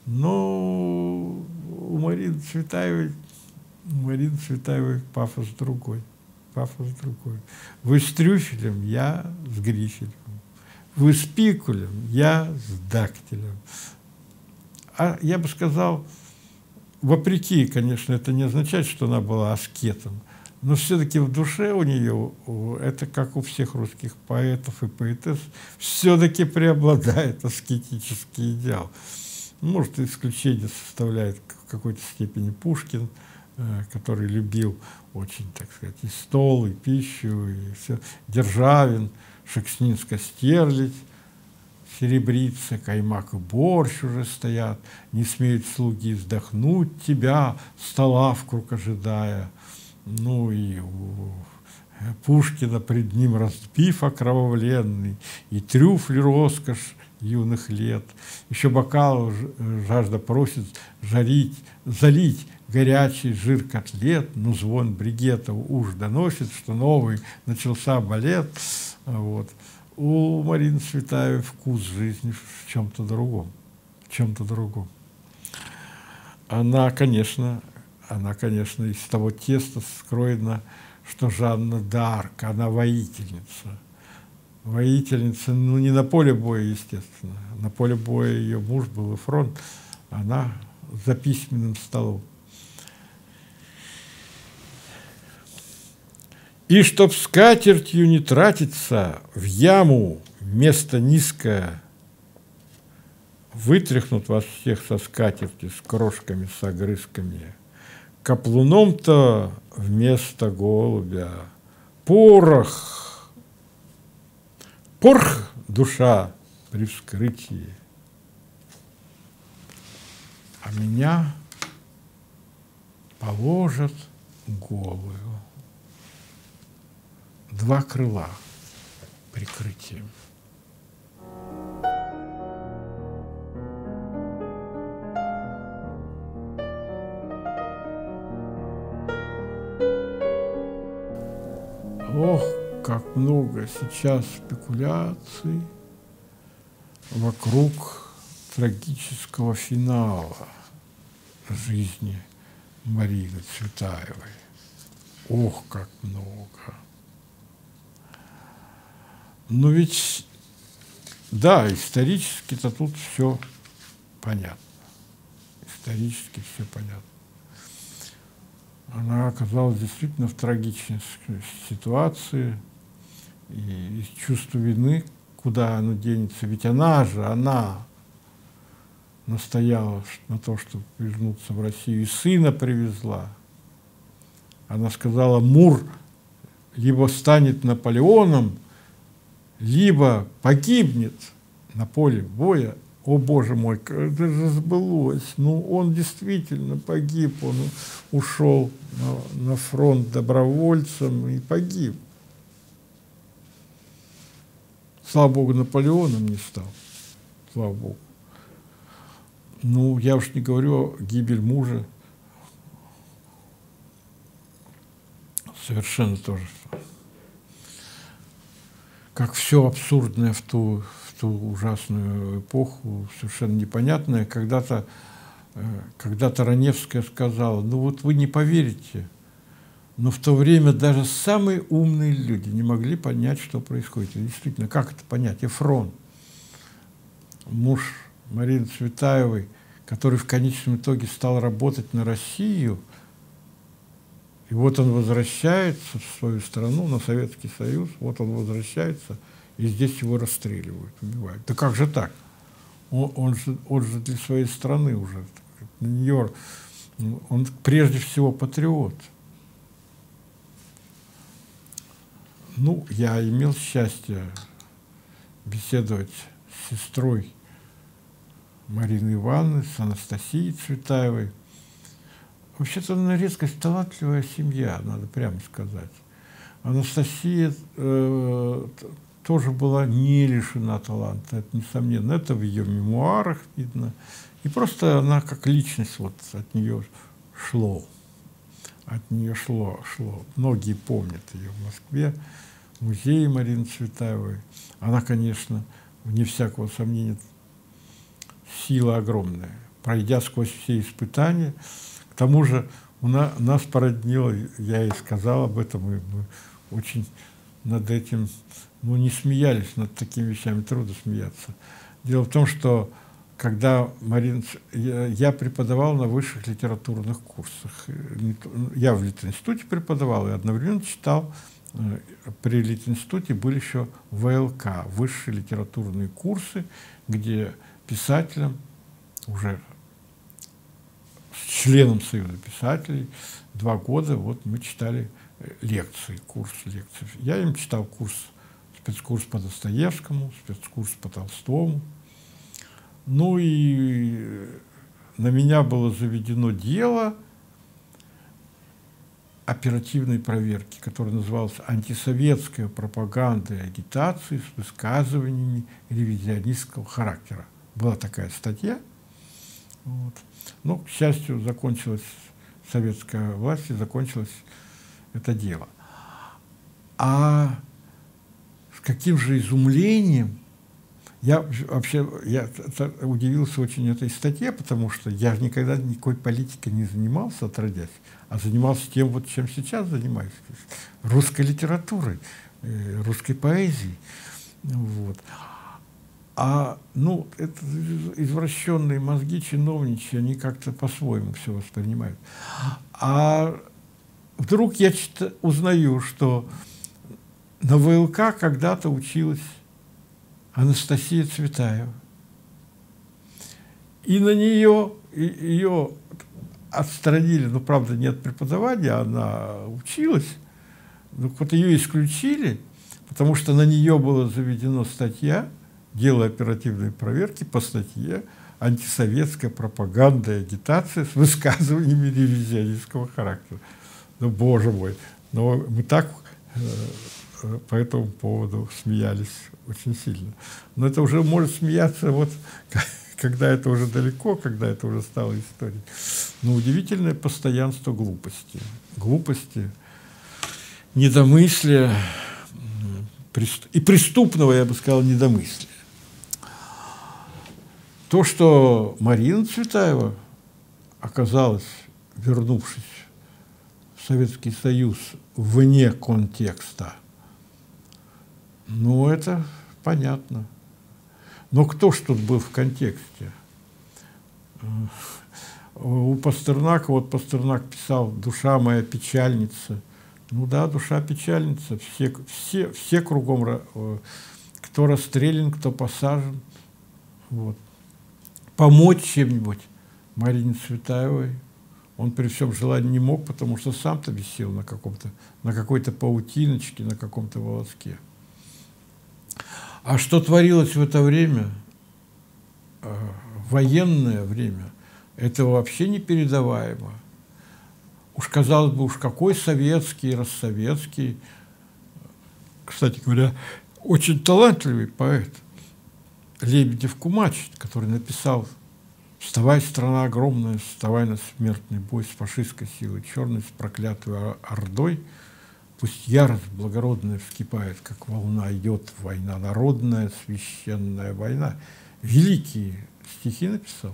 A: Но у Марины Цветаевой, у Марины Цветаевой пафос другой. Пафос другой. Вы с трюфелем, я с грифелем. Вы с пикулем, я с дактилем. А я бы сказал, вопреки, конечно, это не означает, что она была аскетом, но все-таки в душе у нее, это как у всех русских поэтов и поэтесс, все-таки преобладает аскетический идеал. Может, исключение составляет в какой-то степени Пушкин, который любил очень, так сказать, и стол, и пищу, и все. Державин, Шекснинская стерлядь, серебрица, каймак и борщ уже стоят, не смеют слуги вздохнуть тебя, стола вкруг ожидая. Ну и у Пушкина пред ним разбив окровавленный, и трюфли роскошь юных лет. Еще бокал жажда просит жарить, залить горячий жир котлет, но звон бригета уж доносит, что новый начался балет. Вот. У Марины Цветаевой вкус жизни в чем-то другом, в чем-то другом. Она, конечно, она, конечно, из того теста скроена, что Жанна д'Арк, она воительница. Воительница, ну, не на поле боя, естественно. На поле боя ее муж был и фронт, она за письменным столом. И чтоб скатертью не тратиться, в яму место низкое, вытряхнут вас всех со скатерти с крошками, с огрызками. Каплуном-то вместо голубя порох, порох душа при вскрытии. А меня положат голую. Два крыла прикрытием. Ох, как много сейчас спекуляций вокруг трагического финала жизни Марины Цветаевой. Ох, как много. Но ведь, да, исторически-то тут все понятно. Исторически все понятно. Она оказалась действительно в трагичной ситуации, и чувство вины, куда оно денется, ведь она же, она настояла на то, чтобы вернуться в Россию, и сына привезла. Она сказала: Мур либо станет Наполеоном, либо погибнет на поле боя. О, Боже мой, это же сбылось. Ну, он действительно погиб, он ушел на, на фронт добровольцем и погиб. Слава Богу, Наполеоном не стал. Слава Богу. Ну, я уж не говорю о гибели мужа. Совершенно тоже. Как все абсурдное в ту, в ту ужасную эпоху, совершенно непонятное. Когда-то когда-то Раневская сказала: ну вот вы не поверите, но в то время даже самые умные люди не могли понять, что происходит. И действительно, как это понять? Эфрон, муж Марины Цветаевой, который в конечном итоге стал работать на Россию, и вот он возвращается в свою страну, на Советский Союз, вот он возвращается, и здесь его расстреливают, убивают. Да как же так? Он, он, же, он же для своей страны уже, на нее, он прежде всего патриот. Ну, я имел счастье беседовать с сестрой Марины Ивановны, с Анастасией Цветаевой. Вообще-то на редкость талантливая семья, надо прямо сказать. Анастасия э, тоже была не лишена таланта, это несомненно. Это в ее мемуарах видно. И просто она как личность, вот от нее шло. От нее шло, шло. Многие помнят ее в Москве, в музее Марины Цветаевой. Она, конечно, вне всякого сомнения, сила огромная. Пройдя сквозь все испытания, к тому же у нас, нас породнило, я и сказал об этом, и мы очень над этим, ну, не смеялись, над такими вещами трудно смеяться. Дело в том, что когда Марина, я, я преподавал на высших литературных курсах, я в Литинституте преподавал и одновременно читал, при Литинституте были еще вэ эл ка, высшие литературные курсы, где писателям, уже членом Союза писателей, два года вот мы читали лекции, курс лекций. Я им читал курс, спецкурс по Достоевскому, спецкурс по Толстому. Ну и на меня было заведено дело оперативной проверки, которое называлось «Антисоветская пропаганда и агитация с высказываниями ревизионистского характера». Была такая статья. Вот. Но, к счастью, закончилась советская власть, и закончилось это дело. А с каким же изумлением я вообще я удивился очень этой статье, потому что я же никогда никакой политикой не занимался, отродясь, а занимался тем, вот, чем сейчас занимаюсь, русской литературой, русской поэзией. Вот. А, ну, это извращенные мозги чиновничьи, они как-то по-своему все воспринимают. А вдруг я узнаю, что на вэ эл ка когда-то училась Анастасия Цветаева. И на нее, ее отстранили, ну, правда, нет преподавания, она училась, но вот ее исключили, потому что на нее была заведена статья, дело оперативной проверки по статье «Антисоветская пропаганда и агитация с высказываниями ревизионистского характера». Ну, боже мой, но мы так э, по этому поводу смеялись очень сильно. Но это уже может смеяться, вот, когда это уже далеко, когда это уже стало историей. Но удивительное постоянство глупости. Глупости, недомыслия и преступного, я бы сказал, недомыслия. То, что Марина Цветаева оказалась, вернувшись в Советский Союз, вне контекста, Ну, это понятно. Но кто ж тут был в контексте? У Пастернака, вот Пастернак писал «Душа моя печальница». Ну да, душа печальница. Все, все, все кругом, кто расстрелян, кто посажен. Вот. Помочь чем-нибудь Марине Цветаевой он при всем желании не мог, потому что сам-то висел на каком-то, на какой-то паутиночке, на каком-то волоске. А что творилось в это время, военное время, это вообще непередаваемо. Уж казалось бы, уж какой советский, рассоветский. Кстати говоря, очень талантливый поэт Лебедев-Кумач, который написал «Вставай, страна огромная, вставай на смертный бой с фашистской силой черной, с проклятой ордой. Пусть ярость благородная вскипает, как волна, идет война народная, священная война». Великие стихи написал.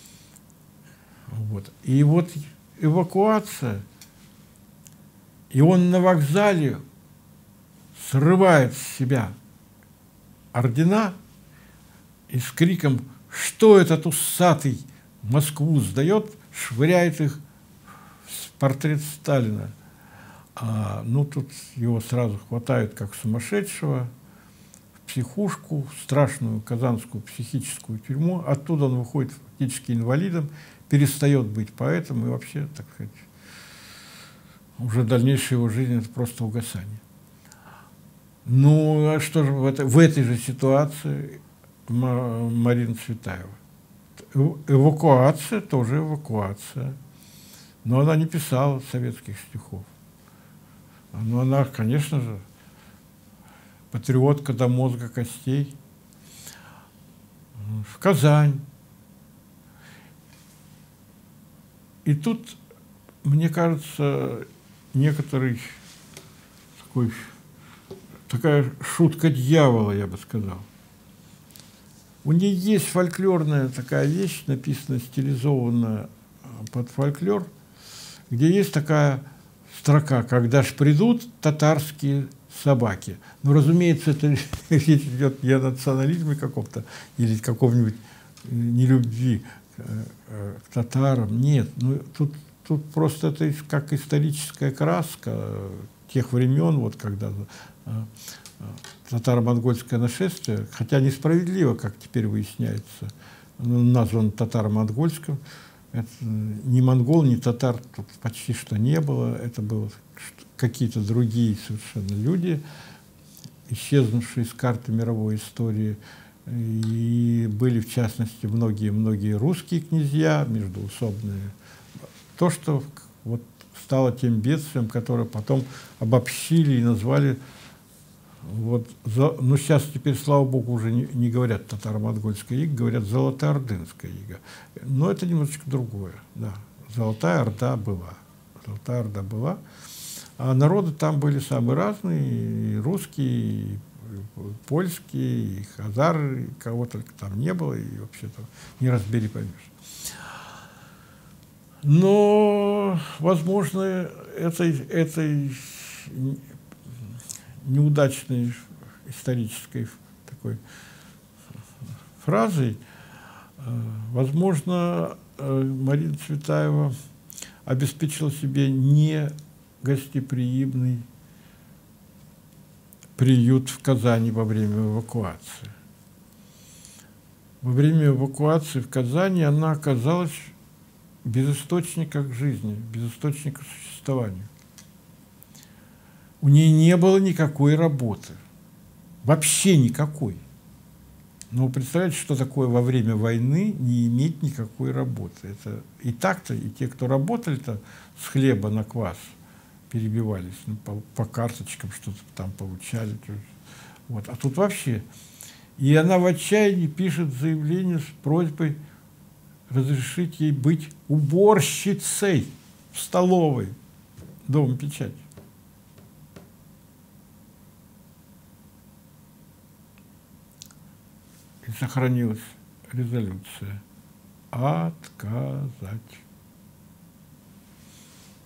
A: Вот. И вот эвакуация, и он на вокзале срывает с себя ордена и с криком «Что этот усатый Москву сдает?» швыряет их в портрет Сталина. А, ну, тут его сразу хватают как сумасшедшего в психушку, в страшную казанскую психическую тюрьму. Оттуда он выходит фактически инвалидом, перестает быть поэтом, и вообще, так сказать, уже дальнейшая его жизнь – это просто угасание. Ну, а что же в этой, в этой же ситуации Марина Цветаева? Эвакуация, тоже эвакуация. Но она не писала советских стихов. Но она, конечно же, патриотка до мозга костей. В Казань. И тут, мне кажется, некоторый такой, такая шутка дьявола, я бы сказал. У нее есть фольклорная такая вещь, написанная, стилизованная под фольклор, где есть такая строка «Когда ж придут татарские собаки». Ну, разумеется, это речь идет не о национализме каком-то или каком-нибудь нелюбви к татарам. Нет, ну, тут, тут просто это как историческая краска тех времен, вот когда татаро-монгольское нашествие, хотя несправедливо, как теперь выясняется, назван татаро-монгольским. Это ни монгол, ни татар тут почти что не было. Это были какие-то другие совершенно люди, исчезнувшие с карты мировой истории. И были, в частности, многие-многие русские князья, междоусобные. То, что вот стало тем бедствием, которое потом обобщили и назвали. Вот, за, ну, сейчас теперь, слава богу, уже не, не говорят татаро-монгольская ига, говорят золотоордынская ига. Но это немножечко другое. Да. Золотая Орда была. Золотая Орда была. А народы там были самые разные, и русские, и польские, и хазары, и кого только там не было, и вообще-то не разбери поймешь. Но, возможно, этой, этой неудачной исторической такой фразой, возможно, Марина Цветаева обеспечила себе не гостеприимный приют в Казани во время эвакуации. Во время эвакуации в Казани она оказалась без источника к жизни, без источника к существованию. У нее не было никакой работы, вообще никакой. Но представляете, что такое во время войны не иметь никакой работы? Это и так-то, и те, кто работали-то с хлеба на квас, перебивались, ну, по, по карточкам что-то там получали. Вот. А тут вообще. И она в отчаянии пишет заявление с просьбой разрешить ей быть уборщицей в столовой Дома печати. И сохранилась резолюция «Отказать».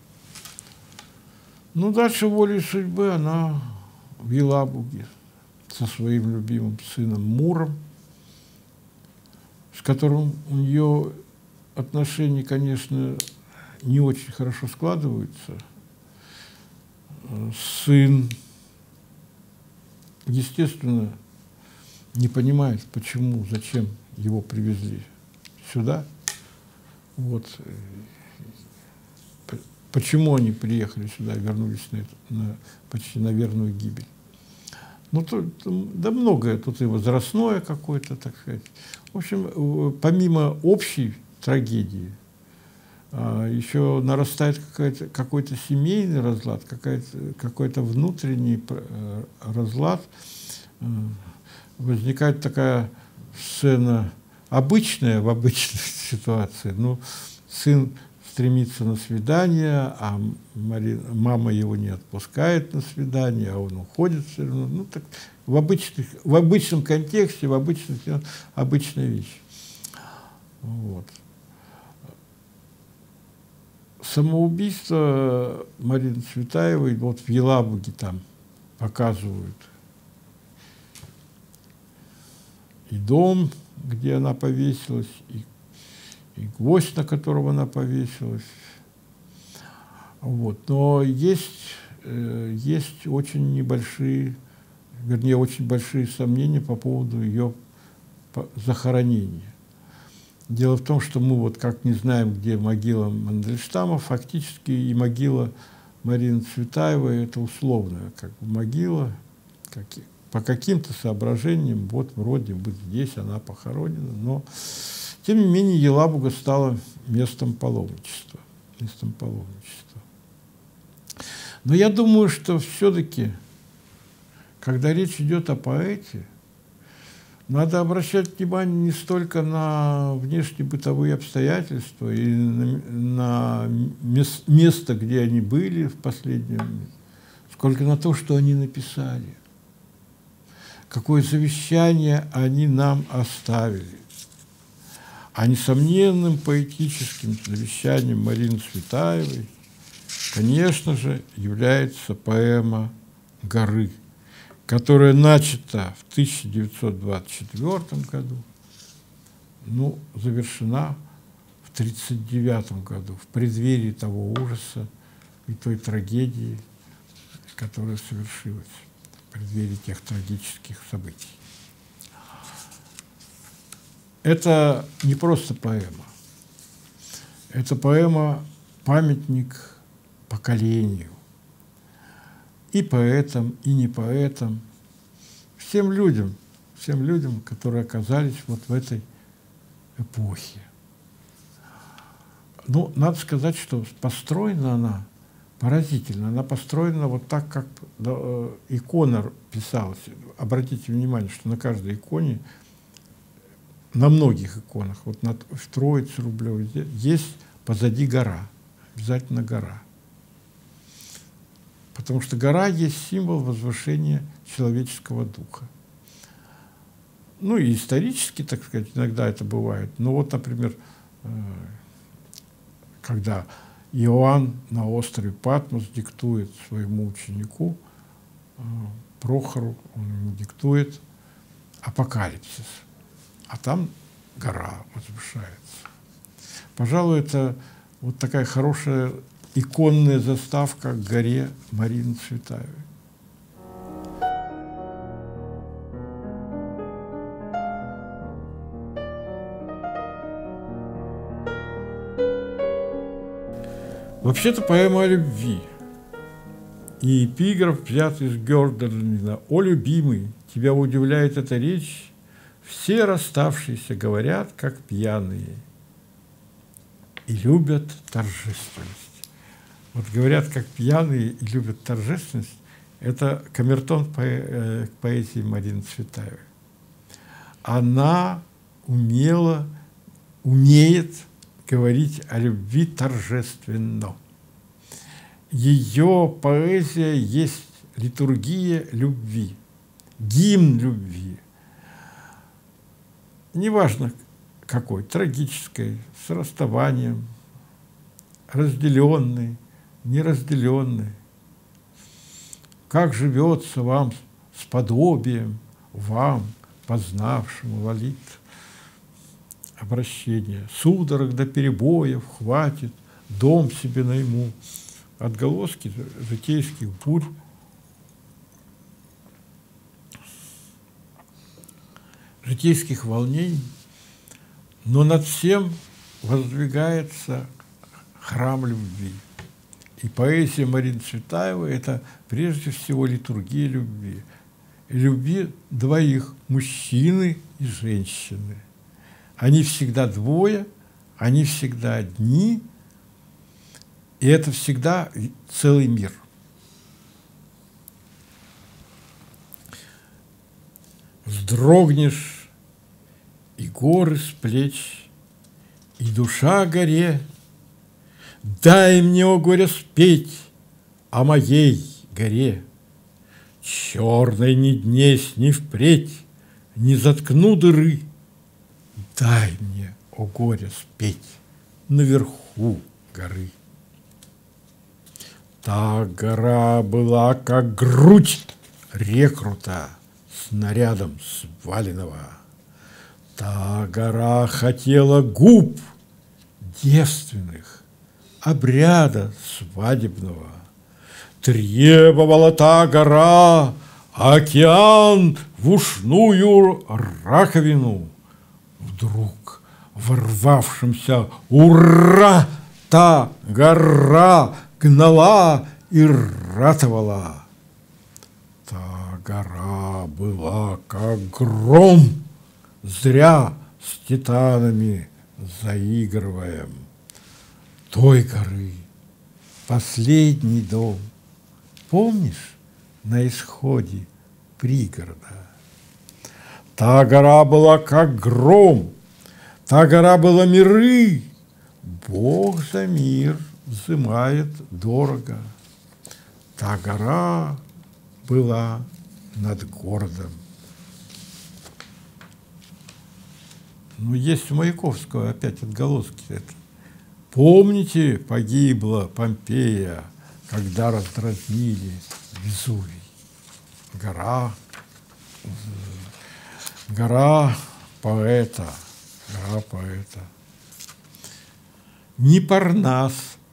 A: Ну, дальше волей судьбы она в Елабуге со своим любимым сыном Муром, с которым у нее отношения, конечно, не очень хорошо складываются. Сын, естественно, не понимает, почему, зачем его привезли сюда. Вот. Почему они приехали сюда, вернулись на, это, на почти на верную гибель. Ну, тут, да многое, тут и возрастное какое-то, так сказать. В общем, помимо общей трагедии, еще нарастает какой-то семейный разлад, какой-то внутренний разлад. Возникает такая сцена обычная в обычной ситуации. Ну, сын стремится на свидание, а Марина, мама его не отпускает на свидание, а он уходит все равно. Ну, так, в, обычных, в обычном контексте, в обычных, обычная вещь. Вот. Самоубийство Марины Цветаевой вот в Елабуге там показывают и дом, где она повесилась, и, и гвоздь, на которого она повесилась. Вот. Но есть, э, есть очень небольшие, вернее, очень большие сомнения по поводу ее захоронения. Дело в том, что мы вот как не знаем, где могила Мандельштама, фактически и могила Марины Цветаевой – это условная как бы могила, как, по каким-то соображениям, вот вроде бы здесь она похоронена, но тем не менее Елабуга стала местом паломничества, местом паломничества. Но я думаю, что все-таки, когда речь идет о поэте, надо обращать внимание не столько на внешнебытовые обстоятельства и на, на мес, место, где они были в последнем, сколько на то, что они написали, какое завещание они нам оставили. А несомненным поэтическим завещанием Марины Цветаевой, конечно же, является поэма «Горы», которая начата в тысяча девятьсот двадцать четвёртом году, ну, завершена в тридцать девятом году, в преддверии того ужаса и той трагедии, которая совершилась, в преддверии тех трагических событий. Это не просто поэма, это поэма-памятник поколению. И поэтам, и не поэтам, всем людям, всем людям, которые оказались вот в этой эпохе. Ну, надо сказать, что построена она поразительно. Она построена вот так, как да, икона писалась. Обратите внимание, что на каждой иконе, на многих иконах, вот на, в Троице Рублевой, есть позади гора, обязательно гора. Потому что гора есть символ возвышения человеческого духа. Ну и исторически, так сказать, иногда это бывает. Ну вот, например, когда Иоанн на острове Патмос диктует своему ученику Прохору, он ему диктует апокалипсис, а там гора возвышается. Пожалуй, это вот такая хорошая иконная заставка к горе Марины Цветаевой. Вообще-то поэма о любви. И эпиграф взят из Гёрдерлина: «О, любимый, тебя удивляет эта речь, все расставшиеся говорят, как пьяные, и любят торжественность». Вот говорят, как пьяные, и любят торжественность. Это камертон к поэзии Марины Цветаевой. Она умела, умеет говорить о любви торжественно. Ее поэзия есть литургия любви, гимн любви. Неважно какой, трагической, с расставанием, разделенной, неразделенной. Как живется вам с подобием, вам, познавшему лолит, обращение. Судорог до перебоев хватит, дом себе найму. Отголоски житейских бурь. Житейских волнений, но над всем воздвигается храм любви. И поэзия Марины Цветаевой – это прежде всего литургия любви. И любви двоих – мужчины и женщины. Они всегда двое, они всегда одни, и это всегда целый мир. Вздрогнешь, и горы с плеч, и душа горе. Дай мне, о горе, спеть о моей горе. Черной ни днесь, ни впредь не заткну дыры. Дай мне, о горе, спеть наверху горы. Та гора была, как грудь рекрута снарядом сваленного. Та гора хотела губ девственных, обряда свадебного. Требовала та гора океан в ушную раковину. Вдруг, ворвавшимся, ура, та гора гнала и ратовала. Та гора была, как гром, зря с титанами заигрываем. Той горы последний дом, помнишь, на исходе пригорода? Та гора была, как гром, та гора была миры. Бог за мир взымает дорого. Та гора была над городом. Но есть у Маяковского опять отголоски это. Помните, погибла Помпея, когда раздразнили Везувий. Гора, гора поэта, гора поэта. Не Парнас.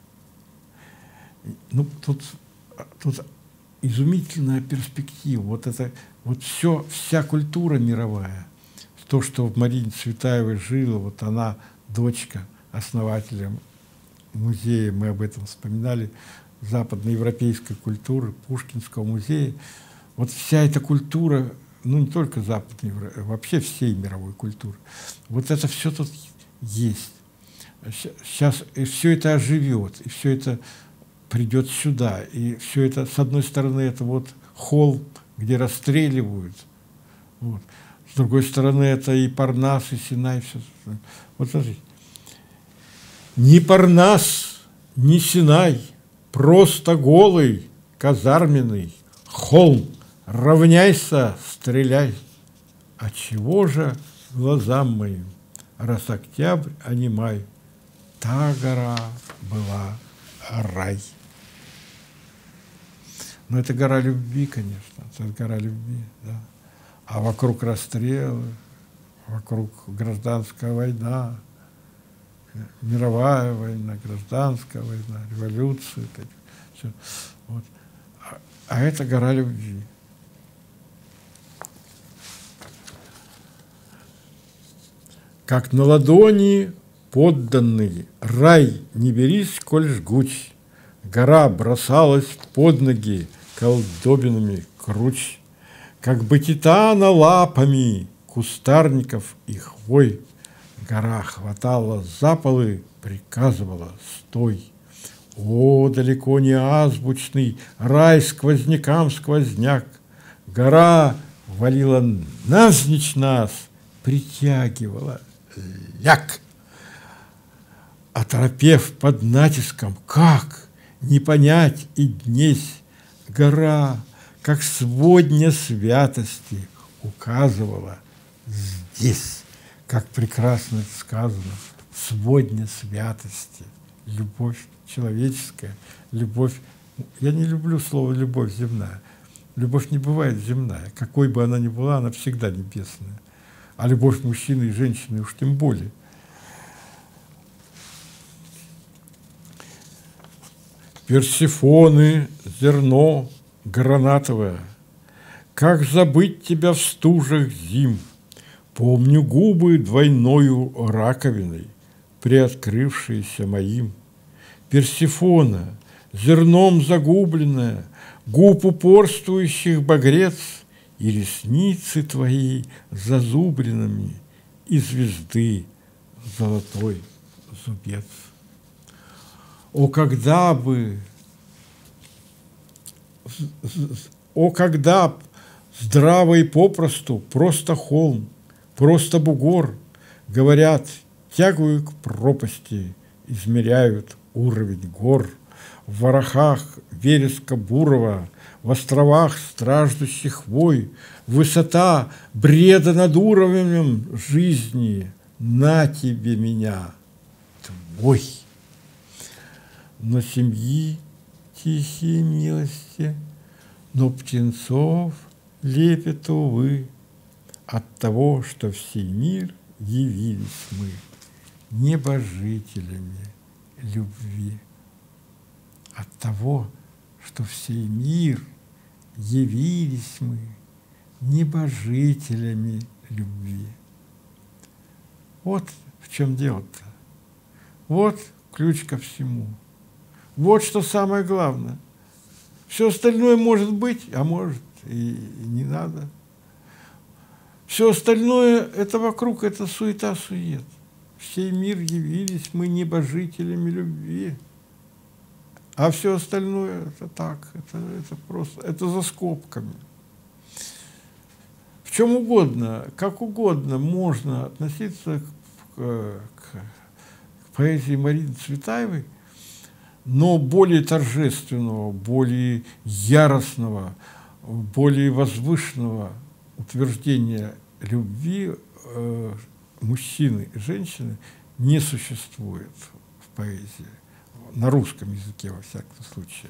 A: Ну, тут, тут изумительная перспектива. Вот это, вот все, вся культура мировая, то, что в Марине Цветаевой жило, вот она, дочка основателя музея, мы об этом вспоминали, западноевропейской культуры, Пушкинского музея. Вот вся эта культура, ну не только западной, вообще всей мировой культуры, вот это все тут есть. Сейчас и все это оживет, и все это придет сюда, и все это, с одной стороны, это вот холм, где расстреливают, вот. С другой стороны, это и Парнас, и Синай, все. Вот смотрите. Ни Парнас, ни Синай, просто голый, казарменный холм. Равняйся, стреляй. А чего же глазам моим, раз октябрь, а не май? Та гора была рай. Но это гора любви, конечно, это гора любви, да. А вокруг расстрелы, вокруг гражданская война, мировая война, гражданская война, революция, так, все. Вот. А, а это гора любви. Как на ладони подданный, рай не берись, коль жгуч, гора бросалась под ноги колдобинами круч. Как бы титана лапами кустарников и хвой, гора хватала за полы, приказывала стой. О, далеко не азбучный рай сквознякам сквозняк, гора валила навзничь нас, притягивала ляг. Оторопев под натиском, как не понять и днесь, гора, как сводня святости, указывала здесь, как прекрасно это сказано, сводня святости, любовь человеческая, любовь, я не люблю слово «любовь земная», Любовь не бывает земная. Какой бы она ни была, она всегда небесная. А любовь мужчины и женщины уж тем более. Персефоны, зерно гранатовое, как забыть тебя в стужах зим? Помню губы двойною раковиной, приоткрывшиеся моим. Персефона, зерном загубленная, губ упорствующих багрец, и ресницы твои зазубринами, и звезды золотой зубец. О, когда бы, о, когда б здраво и попросту, просто холм, просто бугор, говорят, тягую к пропасти, измеряют уровень гор, в ворохах вереска бурого, в островах страждущих вой, высота бреда над уровнем жизни, на тебе меня, твой. Но семьи тихие милости, но птенцов лепет, увы, от того, что в сей мир явились мы небожителями любви. От того, что в сей мир явились мы небожителями любви. Вот в чем дело-то. Вот ключ ко всему. Вот что самое главное. Все остальное может быть, а может и не надо. Все остальное – это вокруг, это суета-сует. В сей мир явились мы небожителями любви. А все остальное – это так, это, это просто, это за скобками. В чем угодно, как угодно можно относиться к, к, к поэзии Марины Цветаевой, но более торжественного, более яростного, более возвышенного утверждения любви э, мужчины и женщины не существует в поэзии, на русском языке во всяком случае.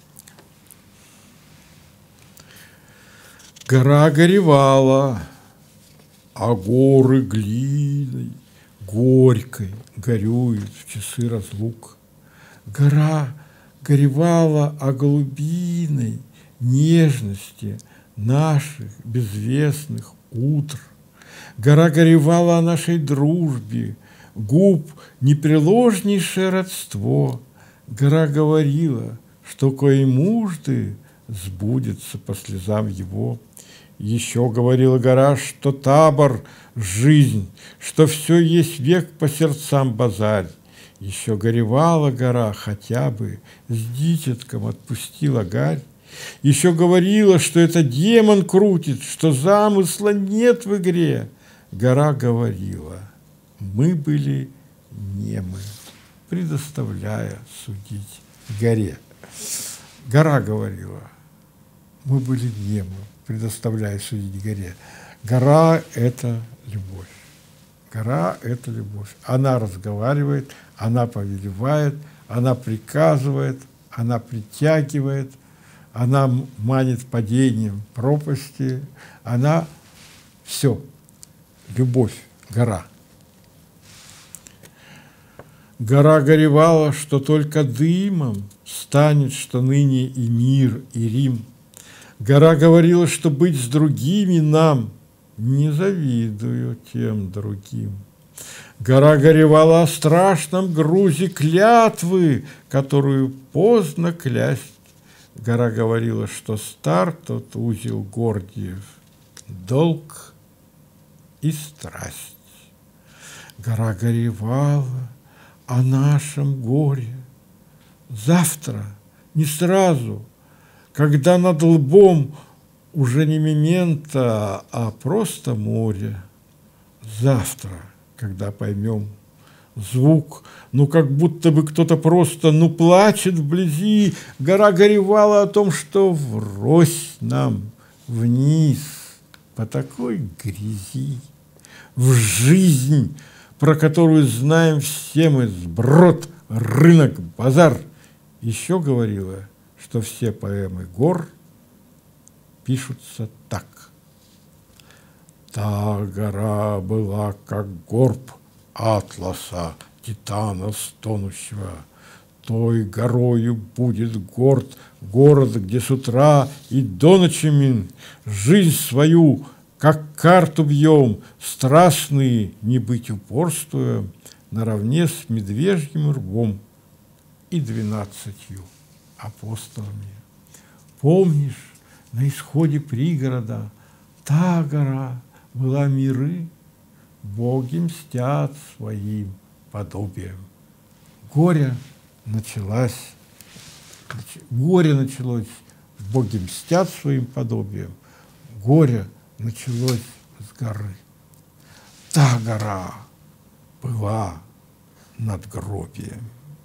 A: Гора горевала, а горы глиной горькой горюют в часы разлук. Гора горевала о голубиной нежности наших безвестных утр. Гора горевала о нашей дружбе, губ непреложнейшее родство. Гора говорила, что кои мужды сбудется по слезам его. Еще говорила гора, что табор – жизнь, что все есть век по сердцам базарь. Еще горевала гора, хотя бы с дитятком отпустила гарь. Еще говорила, что это демон крутит, что замысла нет в игре. Гора говорила, мы были немы, предоставляя судить горе. Гора говорила, мы были немы, предоставляя судить горе. Гора – это любовь. Гора – это любовь. Она разговаривает, она повелевает, она приказывает, она притягивает, она манит падением пропасти, она все. Любовь, гора. Гора горевала, что только дымом станет, что ныне и мир, и Рим. Гора говорила, что быть с другими нам не завидую тем другим. Гора горевала о страшном грузе клятвы, которую поздно клясть. Гора говорила, что стар тот узел Гордиев, долг и страсть. Гора горевала о нашем горе. Завтра, не сразу, когда над лбом уже не мементо, а просто море. Завтра, когда поймем звук, ну как будто бы кто-то просто, ну плачет вблизи. Гора горевала о том, что врозь нам вниз по такой грязи, в жизнь, про которую знаем все мы, сброд, рынок, базар. Еще говорила, что все поэмы гор пишутся так. Та гора была, как горб Атласа, титана стонущего. Той горою будет горд город, где с утра и до ночи мы жизнь свою, как карту бьем, страстные не быть упорствуя, наравне с медвежьим рвом и двенадцатью апостолами. Помнишь, на исходе пригорода та гора была миры, боги мстят своим подобием. Горе началось, горе началось, боги мстят своим подобием, горе началось с горы. Та гора была над гробием.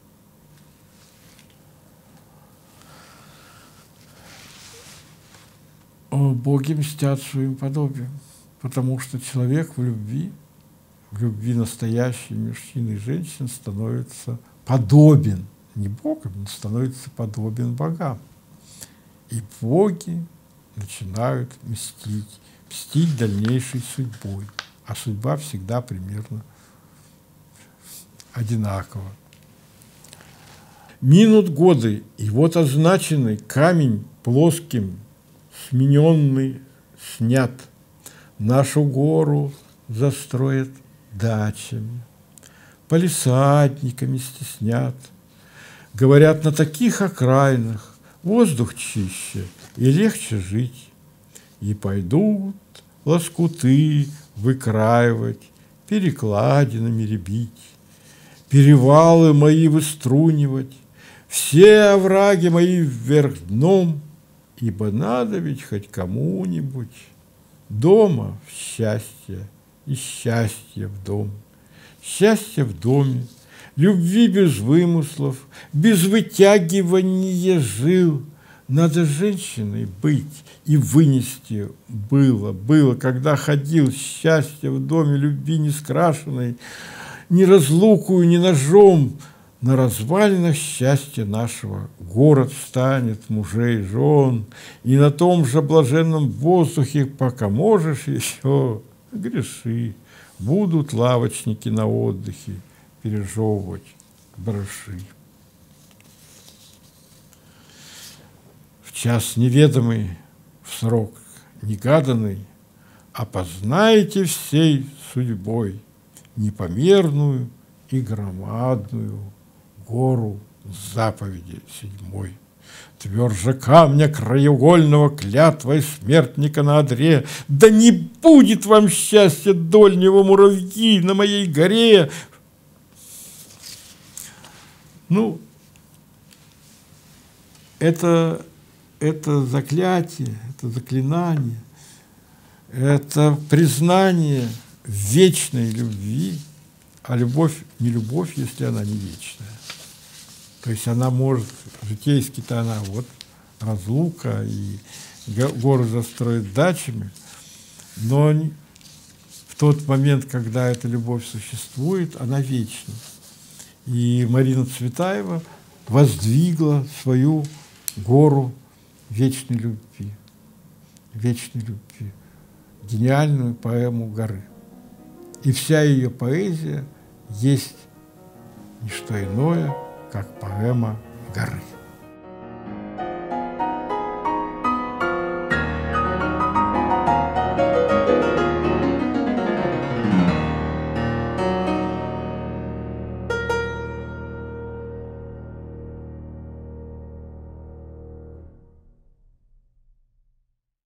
A: О, боги мстят своим подобием, потому что человек в любви, в любви настоящей мужчины и женщин становится подобен, не Богом, но становится подобен богам. И боги начинают мстить, мстить дальнейшей судьбой, а судьба всегда примерно одинакова. Минут годы, и вот означенный камень плоским смененный снят, нашу гору застроят дачами, палисадниками стеснят. Говорят, на таких окраинах воздух чище и легче жить. И пойдут лоскуты выкраивать, перекладинами рябить, перевалы мои выструнивать, все овраги мои вверх дном, ибо надо ведь хоть кому-нибудь дома в счастье и счастье в дом. Счастье в доме, любви без вымыслов, без вытягивания жил. Надо женщиной быть и вынести было, было, когда ходил счастье в доме любви не скрашенной, ни разлукою, ни ножом. На развалинах счастья нашего город встанет мужей и жен, и на том же блаженном воздухе, пока можешь еще, греши, будут лавочники на отдыхе пережевывать барыши. В час неведомый, в срок негаданный, опознаете всей судьбой непомерную и громадную гору заповеди седьмой. Тверже камня краеугольного клятвой смертника на одре, да не будет вам счастья дольнего муравьи на моей горе. Ну, это, это заклятие, это заклинание, это признание вечной любви, а любовь не любовь, если она не вечная. То есть она может, житейски-то она вот разлука, и горы застроить дачами, но в тот момент, когда эта любовь существует, она вечна. И Марина Цветаева воздвигла свою гору вечной любви, вечной любви, гениальную поэму «Горы». И вся ее поэзия есть не что иное, как поэма «Горы».